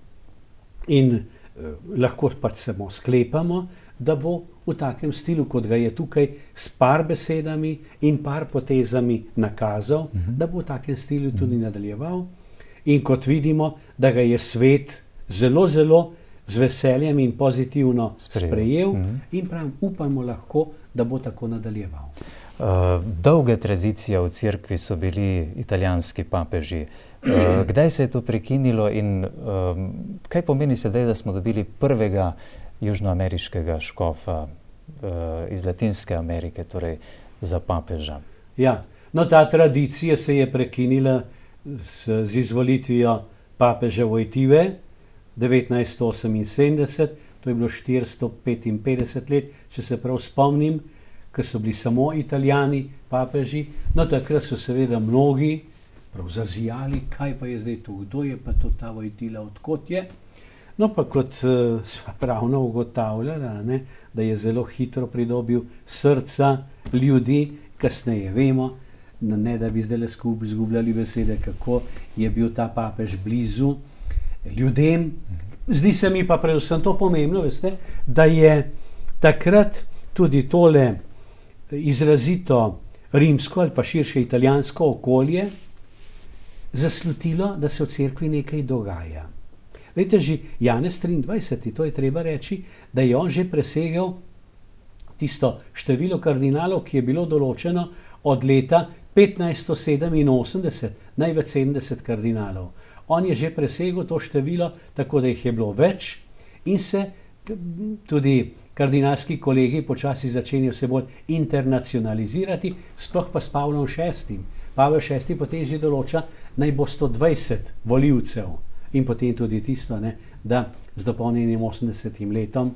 In lahko pač samo sklepamo, da bo v takem stilu, kot ga je tukaj s par besedami in par potezami nakazal, da bo v takem stilu tudi nadaljeval. In kot vidimo, da ga je svet zelo, zelo z veseljem in pozitivno sprejel in pravim, upamo lahko, da bo tako nadaljeval. Dolge tradicije v cerkvi so bili italijanski papeži. Kdaj se je to prekinilo in kaj pomeni sedaj, da smo dobili prvega južnoameriškega škofa iz Latinske Amerike, torej za papeža? Ja, no, ta tradicija se je prekinila z izvolitvijo papeža Wojtyły 1978, to je bilo 455 let, če se prav spomnim, ker so bili samo Italijani papeži. No, takrat so seveda mnogi prav zazijali, kaj pa je zdaj to, kdo je pa to ta Wojtyła, odkot je. No, pa kot sva pravno ugotavljala, da je zelo hitro pridobil srca ljudi, kasneje vemo, ne da bi zdaj skupaj izgubljali besede, kako je bil ta papež blizu ljudem. Zdi se mi pa predvsem to pomembno, veste, da je takrat tudi tole izrazito rimsko ali pa širše italijansko okolje zaslutilo, da se v cerkvi nekaj dogaja. Glejte, že Janez 23, to je treba reči, da je on že presegel tisto število kardinalov, ki je bilo določeno od leta 1587, največ 70 kardinalov. On je že presegel to število, tako da jih je bilo več in se tudi kardinalski kolegi počasi začenjajo vse bolj internacionalizirati, sploh pa s Pavlom VI. Pavel VI potem že določa, naj bo 120 volivcev in potem tudi tisto, da z dopolnjenim 80 letom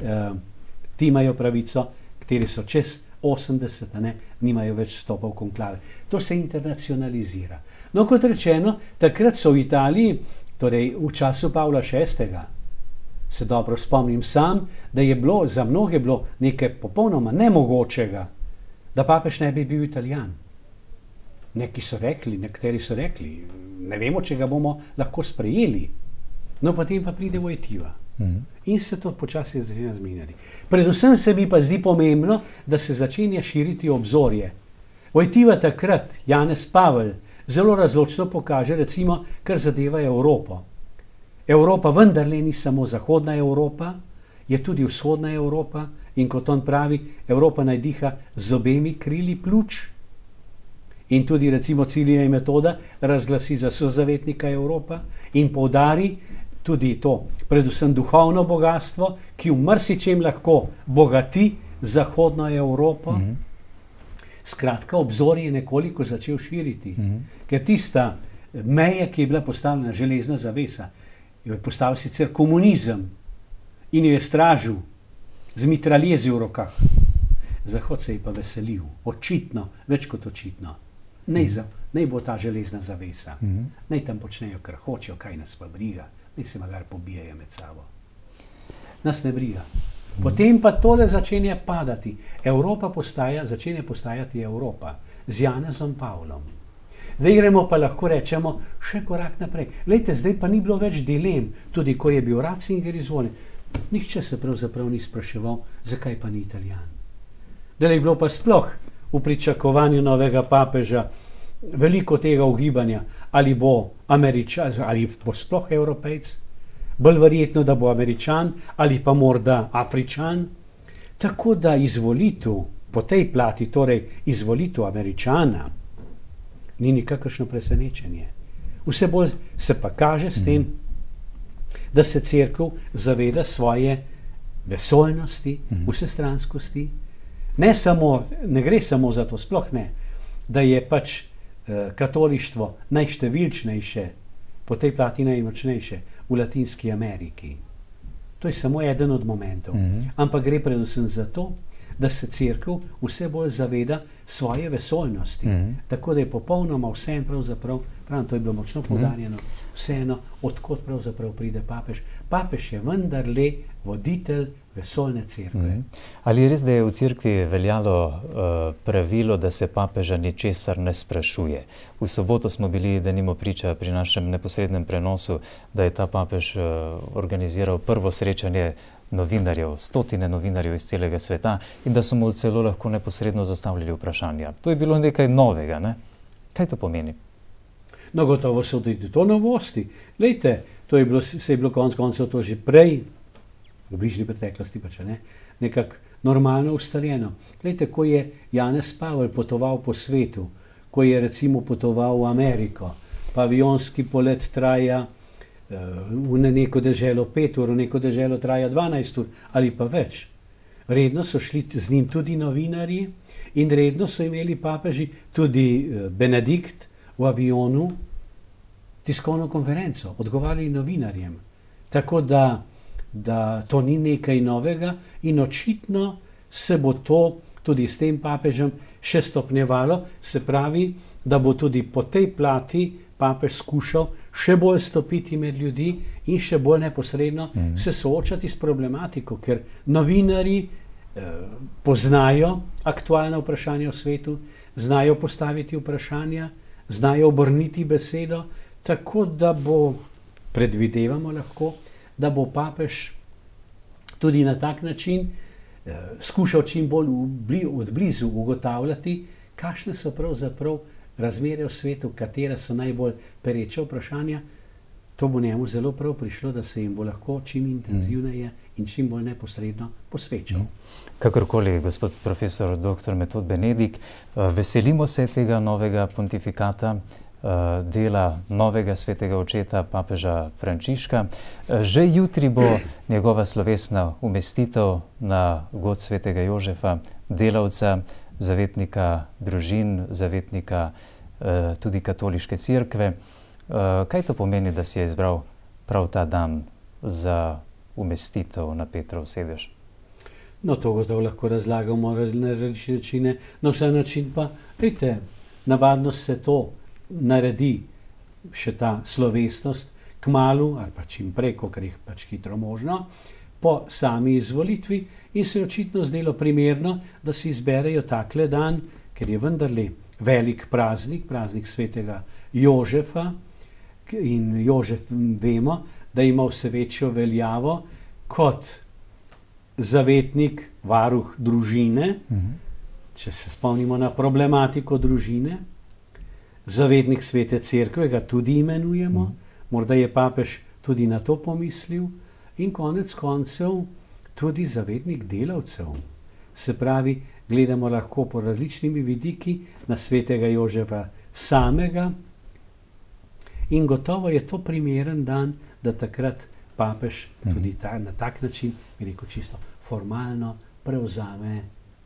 ti imajo pravico, kateri so čez 80, nimajo več vstopa v konklave. To se internacionalizira. No, kot rečeno, takrat so v Italiji, torej v času Pavla VI, se dobro spomnim sam, da je bilo za mnoge bilo nekaj popolnoma nemogočega, da papež ne bi bil Italijan. Neki so rekli, nekateri so rekli, ne vemo, če ga bomo lahko sprejeli. No, potem pa pride Wojtyła. In se to počasi začenja zmenjati. Predvsem se mi pa zdi pomembno, da se začenja širiti obzorje. Wojtyła takrat, Janez Pavel, zelo razločno pokaže, recimo, kar zadeva Evropo. Evropa vendarle ni samo zahodna Evropa, je tudi vzhodna Evropa in kot on pravi, Evropa naj diha z obemi krili pljuč. In tudi recimo Cilija in Metoda razglasi za sozavetnika Evropa in poudari tudi to, predvsem duhovno bogatstvo, ki v marsičem lahko bogati zahodno Evropo. Skratka, obzor je nekoliko začel širiti, ker tista meja, ki je bila postavljena, železna zavesa, jo je postavil sicer komunizem in jo je stražil z mitraljezi v rokah. Zahod se je pa veselil, očitno, več kot očitno. Naj bo ta železna zavesa, naj tam počnejo, kar hočejo, kaj nas pa briga, naj se magar pobijajo med sabo. Nas ne briga. Potem pa tole začenja padati. Evropa začenja postajati Evropa z Janezom Pavlom. Zdaj gremo pa lahko rečemo še korak naprej. Glejte, zdaj pa ni bilo več dilem, tudi ko je bil Ratzinger izvoljen. Nihče se pravzaprav ni spraševal, zakaj pa ni Italijan. Da je bilo pa sploh v pričakovanju novega papeža veliko tega ugibanja, ali bo Američan, ali bo sploh Evropejc, bolj verjetno, da bo Američan, ali pa morda Afričan. Tako da izvolitev po tej plati, torej izvolitev Američana, ni nikakršno presenečenje. Vse bolj se pa kaže s tem, da se cerkev zaveda svoje vesoljnosti, vsestranskosti. Ne gre samo za to, sploh ne, da je pač katolištvo najštevilčnejše, po tej plati najmočnejše v Latinski Ameriki. To je samo eden od momentov. Ampak gre predvsem za to, da se cerkev vse bolj zaveda svoje vesoljnosti. Tako da je popolnoma vseeno pravzaprav, to je bilo močno poudarjeno, vseeno, odkot pravzaprav pride papež. Papež je vendarle voditelj vesoljne cerkve. Ali je res, da je v cerkvi veljalo pravilo, da se papeža ničesar ne sprašuje? V soboto smo bili denimo priča pri našem neposrednem prenosu, da je ta papež organiziral prvo srečanje novinarjev, stotine novinarjev iz celega sveta in da so mu celo lahko neposredno zastavljali vprašanja. To je bilo nekaj novega, ne? Kaj to pomeni? No, gotovo so tudi to novosti. Glejte, se je bilo konec koncev to že prej, v bližnji preteklosti pa če ne, nekako normalno ustaljeno. Glejte, ko je Janez Pavel potoval po svetu, ko je recimo potoval v Ameriko, pa avionski polet traja v neko deželo 5 ur, v neko deželo traja 12 ur ali pa več. Redno so šli z njim tudi novinarji in redno so imeli papeži, tudi Benedikt v avionu, tiskovno konferenco, odgovarjali novinarjem. Tako da to ni nekaj novega in očitno se bo to tudi s tem papežem še stopnjevalo, se pravi, da bo tudi po tej plati papež skušal še bolj stopiti med ljudi in še bolj neposredno se soočati s problematiko, ker novinarji poznajo aktualna vprašanja v svetu, znajo postaviti vprašanja, znajo obrniti besedo, tako da bo, predvidevamo lahko, da bo papež tudi na tak način skušal čim bolj od blizu ugotavljati, kakšne so pravzaprav razmere v svetu, katera so najbolj pereča vprašanja. To bo njemu zelo prav prišlo, da se jim bo lahko čim intenzivneje in čim bolj neposredno posvečal. Kakorkoli, gospod profesor dr. Metod Benedik, veselimo se tega novega pontifikata, dela novega svetega očeta papeža Frančiška. Že jutri bo njegova slovesna umestitev na god svetega Jožefa, delavca, zavetnika družin, zavetnika tudi katoliške cerkve. Kaj to pomeni, da si je izbral prav ta dan za umestitev na Petrov sedež? No, to gotovo lahko razlagamo na različne načine. Na vsak način pa, vidite, navadno se to naredi, še ta slovesnost, kmalu ali pa čim prej, kolikor je pač hitro možno, po sami izvolitvi in se je očitno zdelo primerno, da si izberejo takle dan, ker je vendarle velik praznik, praznik svetega Jožefa, in Jožef vemo, da ima vse večjo veljavo kot zavetnik, varuh družine, če se spomnimo na problematiko družine, zavetnik svete cerkve, ga tudi imenujemo, morda je papež tudi na to pomislil, in konec koncev tudi zavetnik delavcev. Se pravi, gledamo lahko po različnimi vidiki na svetega Jožefa samega in gotovo je to primeren dan, da takrat papež tudi na tak način, bi rekel čisto formalno, prevzame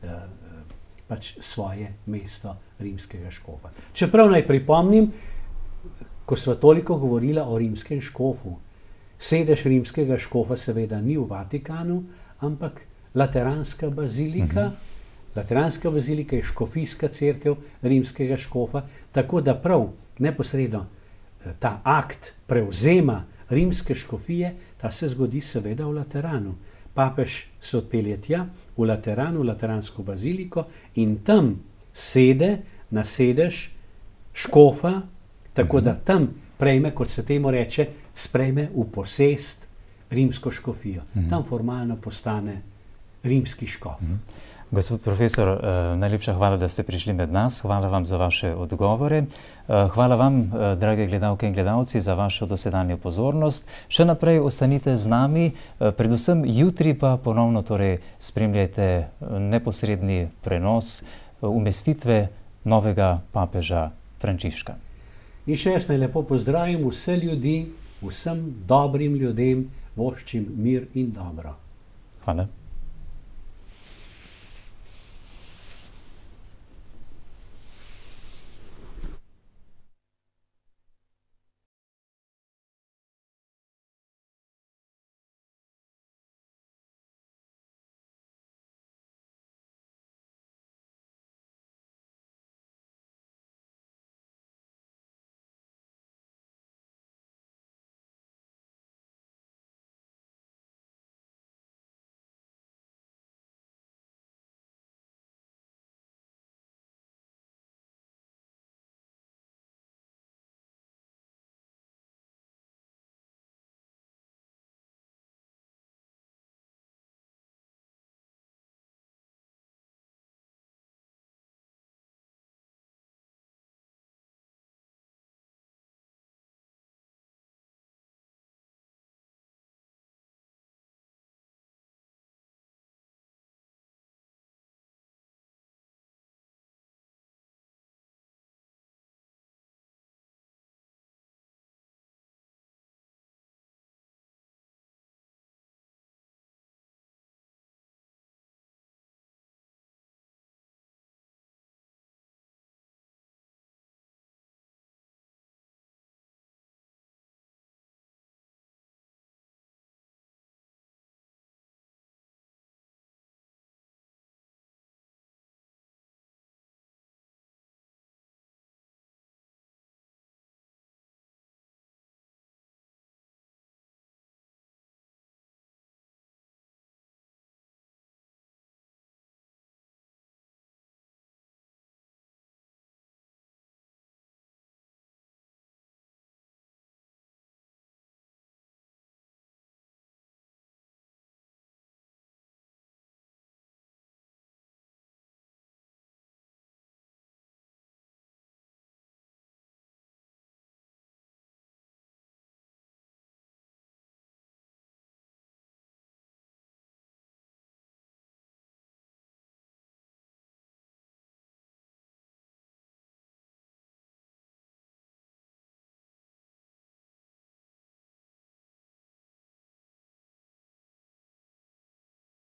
pač svoje mesto rimskega škofa. Čeprav naj pripomnim, ko sva toliko govorila o rimskem škofu, sedež rimskega škofa seveda ni v Vatikanu, ampak Lateranska bazilika. Lateranska bazilika je škofijska cerkev rimskega škofa, tako da prav neposredno ta akt prevzema rimske škofije, ta se zgodi seveda v Lateranu. papež se odpelje tja, v Lateran, v Lateransko baziliko in tam sede na sedež škofa, tako da tam prejme, kot se temu reče, sprejme v posest rimsko škofijo. Tam formalno postane rimski škof. Gospod profesor, najlepša hvala, da ste prišli med nas. Hvala vam za vaše odgovore. Hvala vam, drage gledalke in gledalci, za vašo dosedanjo pozornost. Še naprej ostanite z nami, predvsem jutri pa ponovno torej spremljajte neposredni prenos umestitve novega papeža Frančiška. In še jaz naj lepo pozdravim vse ljudi, vsem dobrim ljudem voščim mir in dobro. Hvala.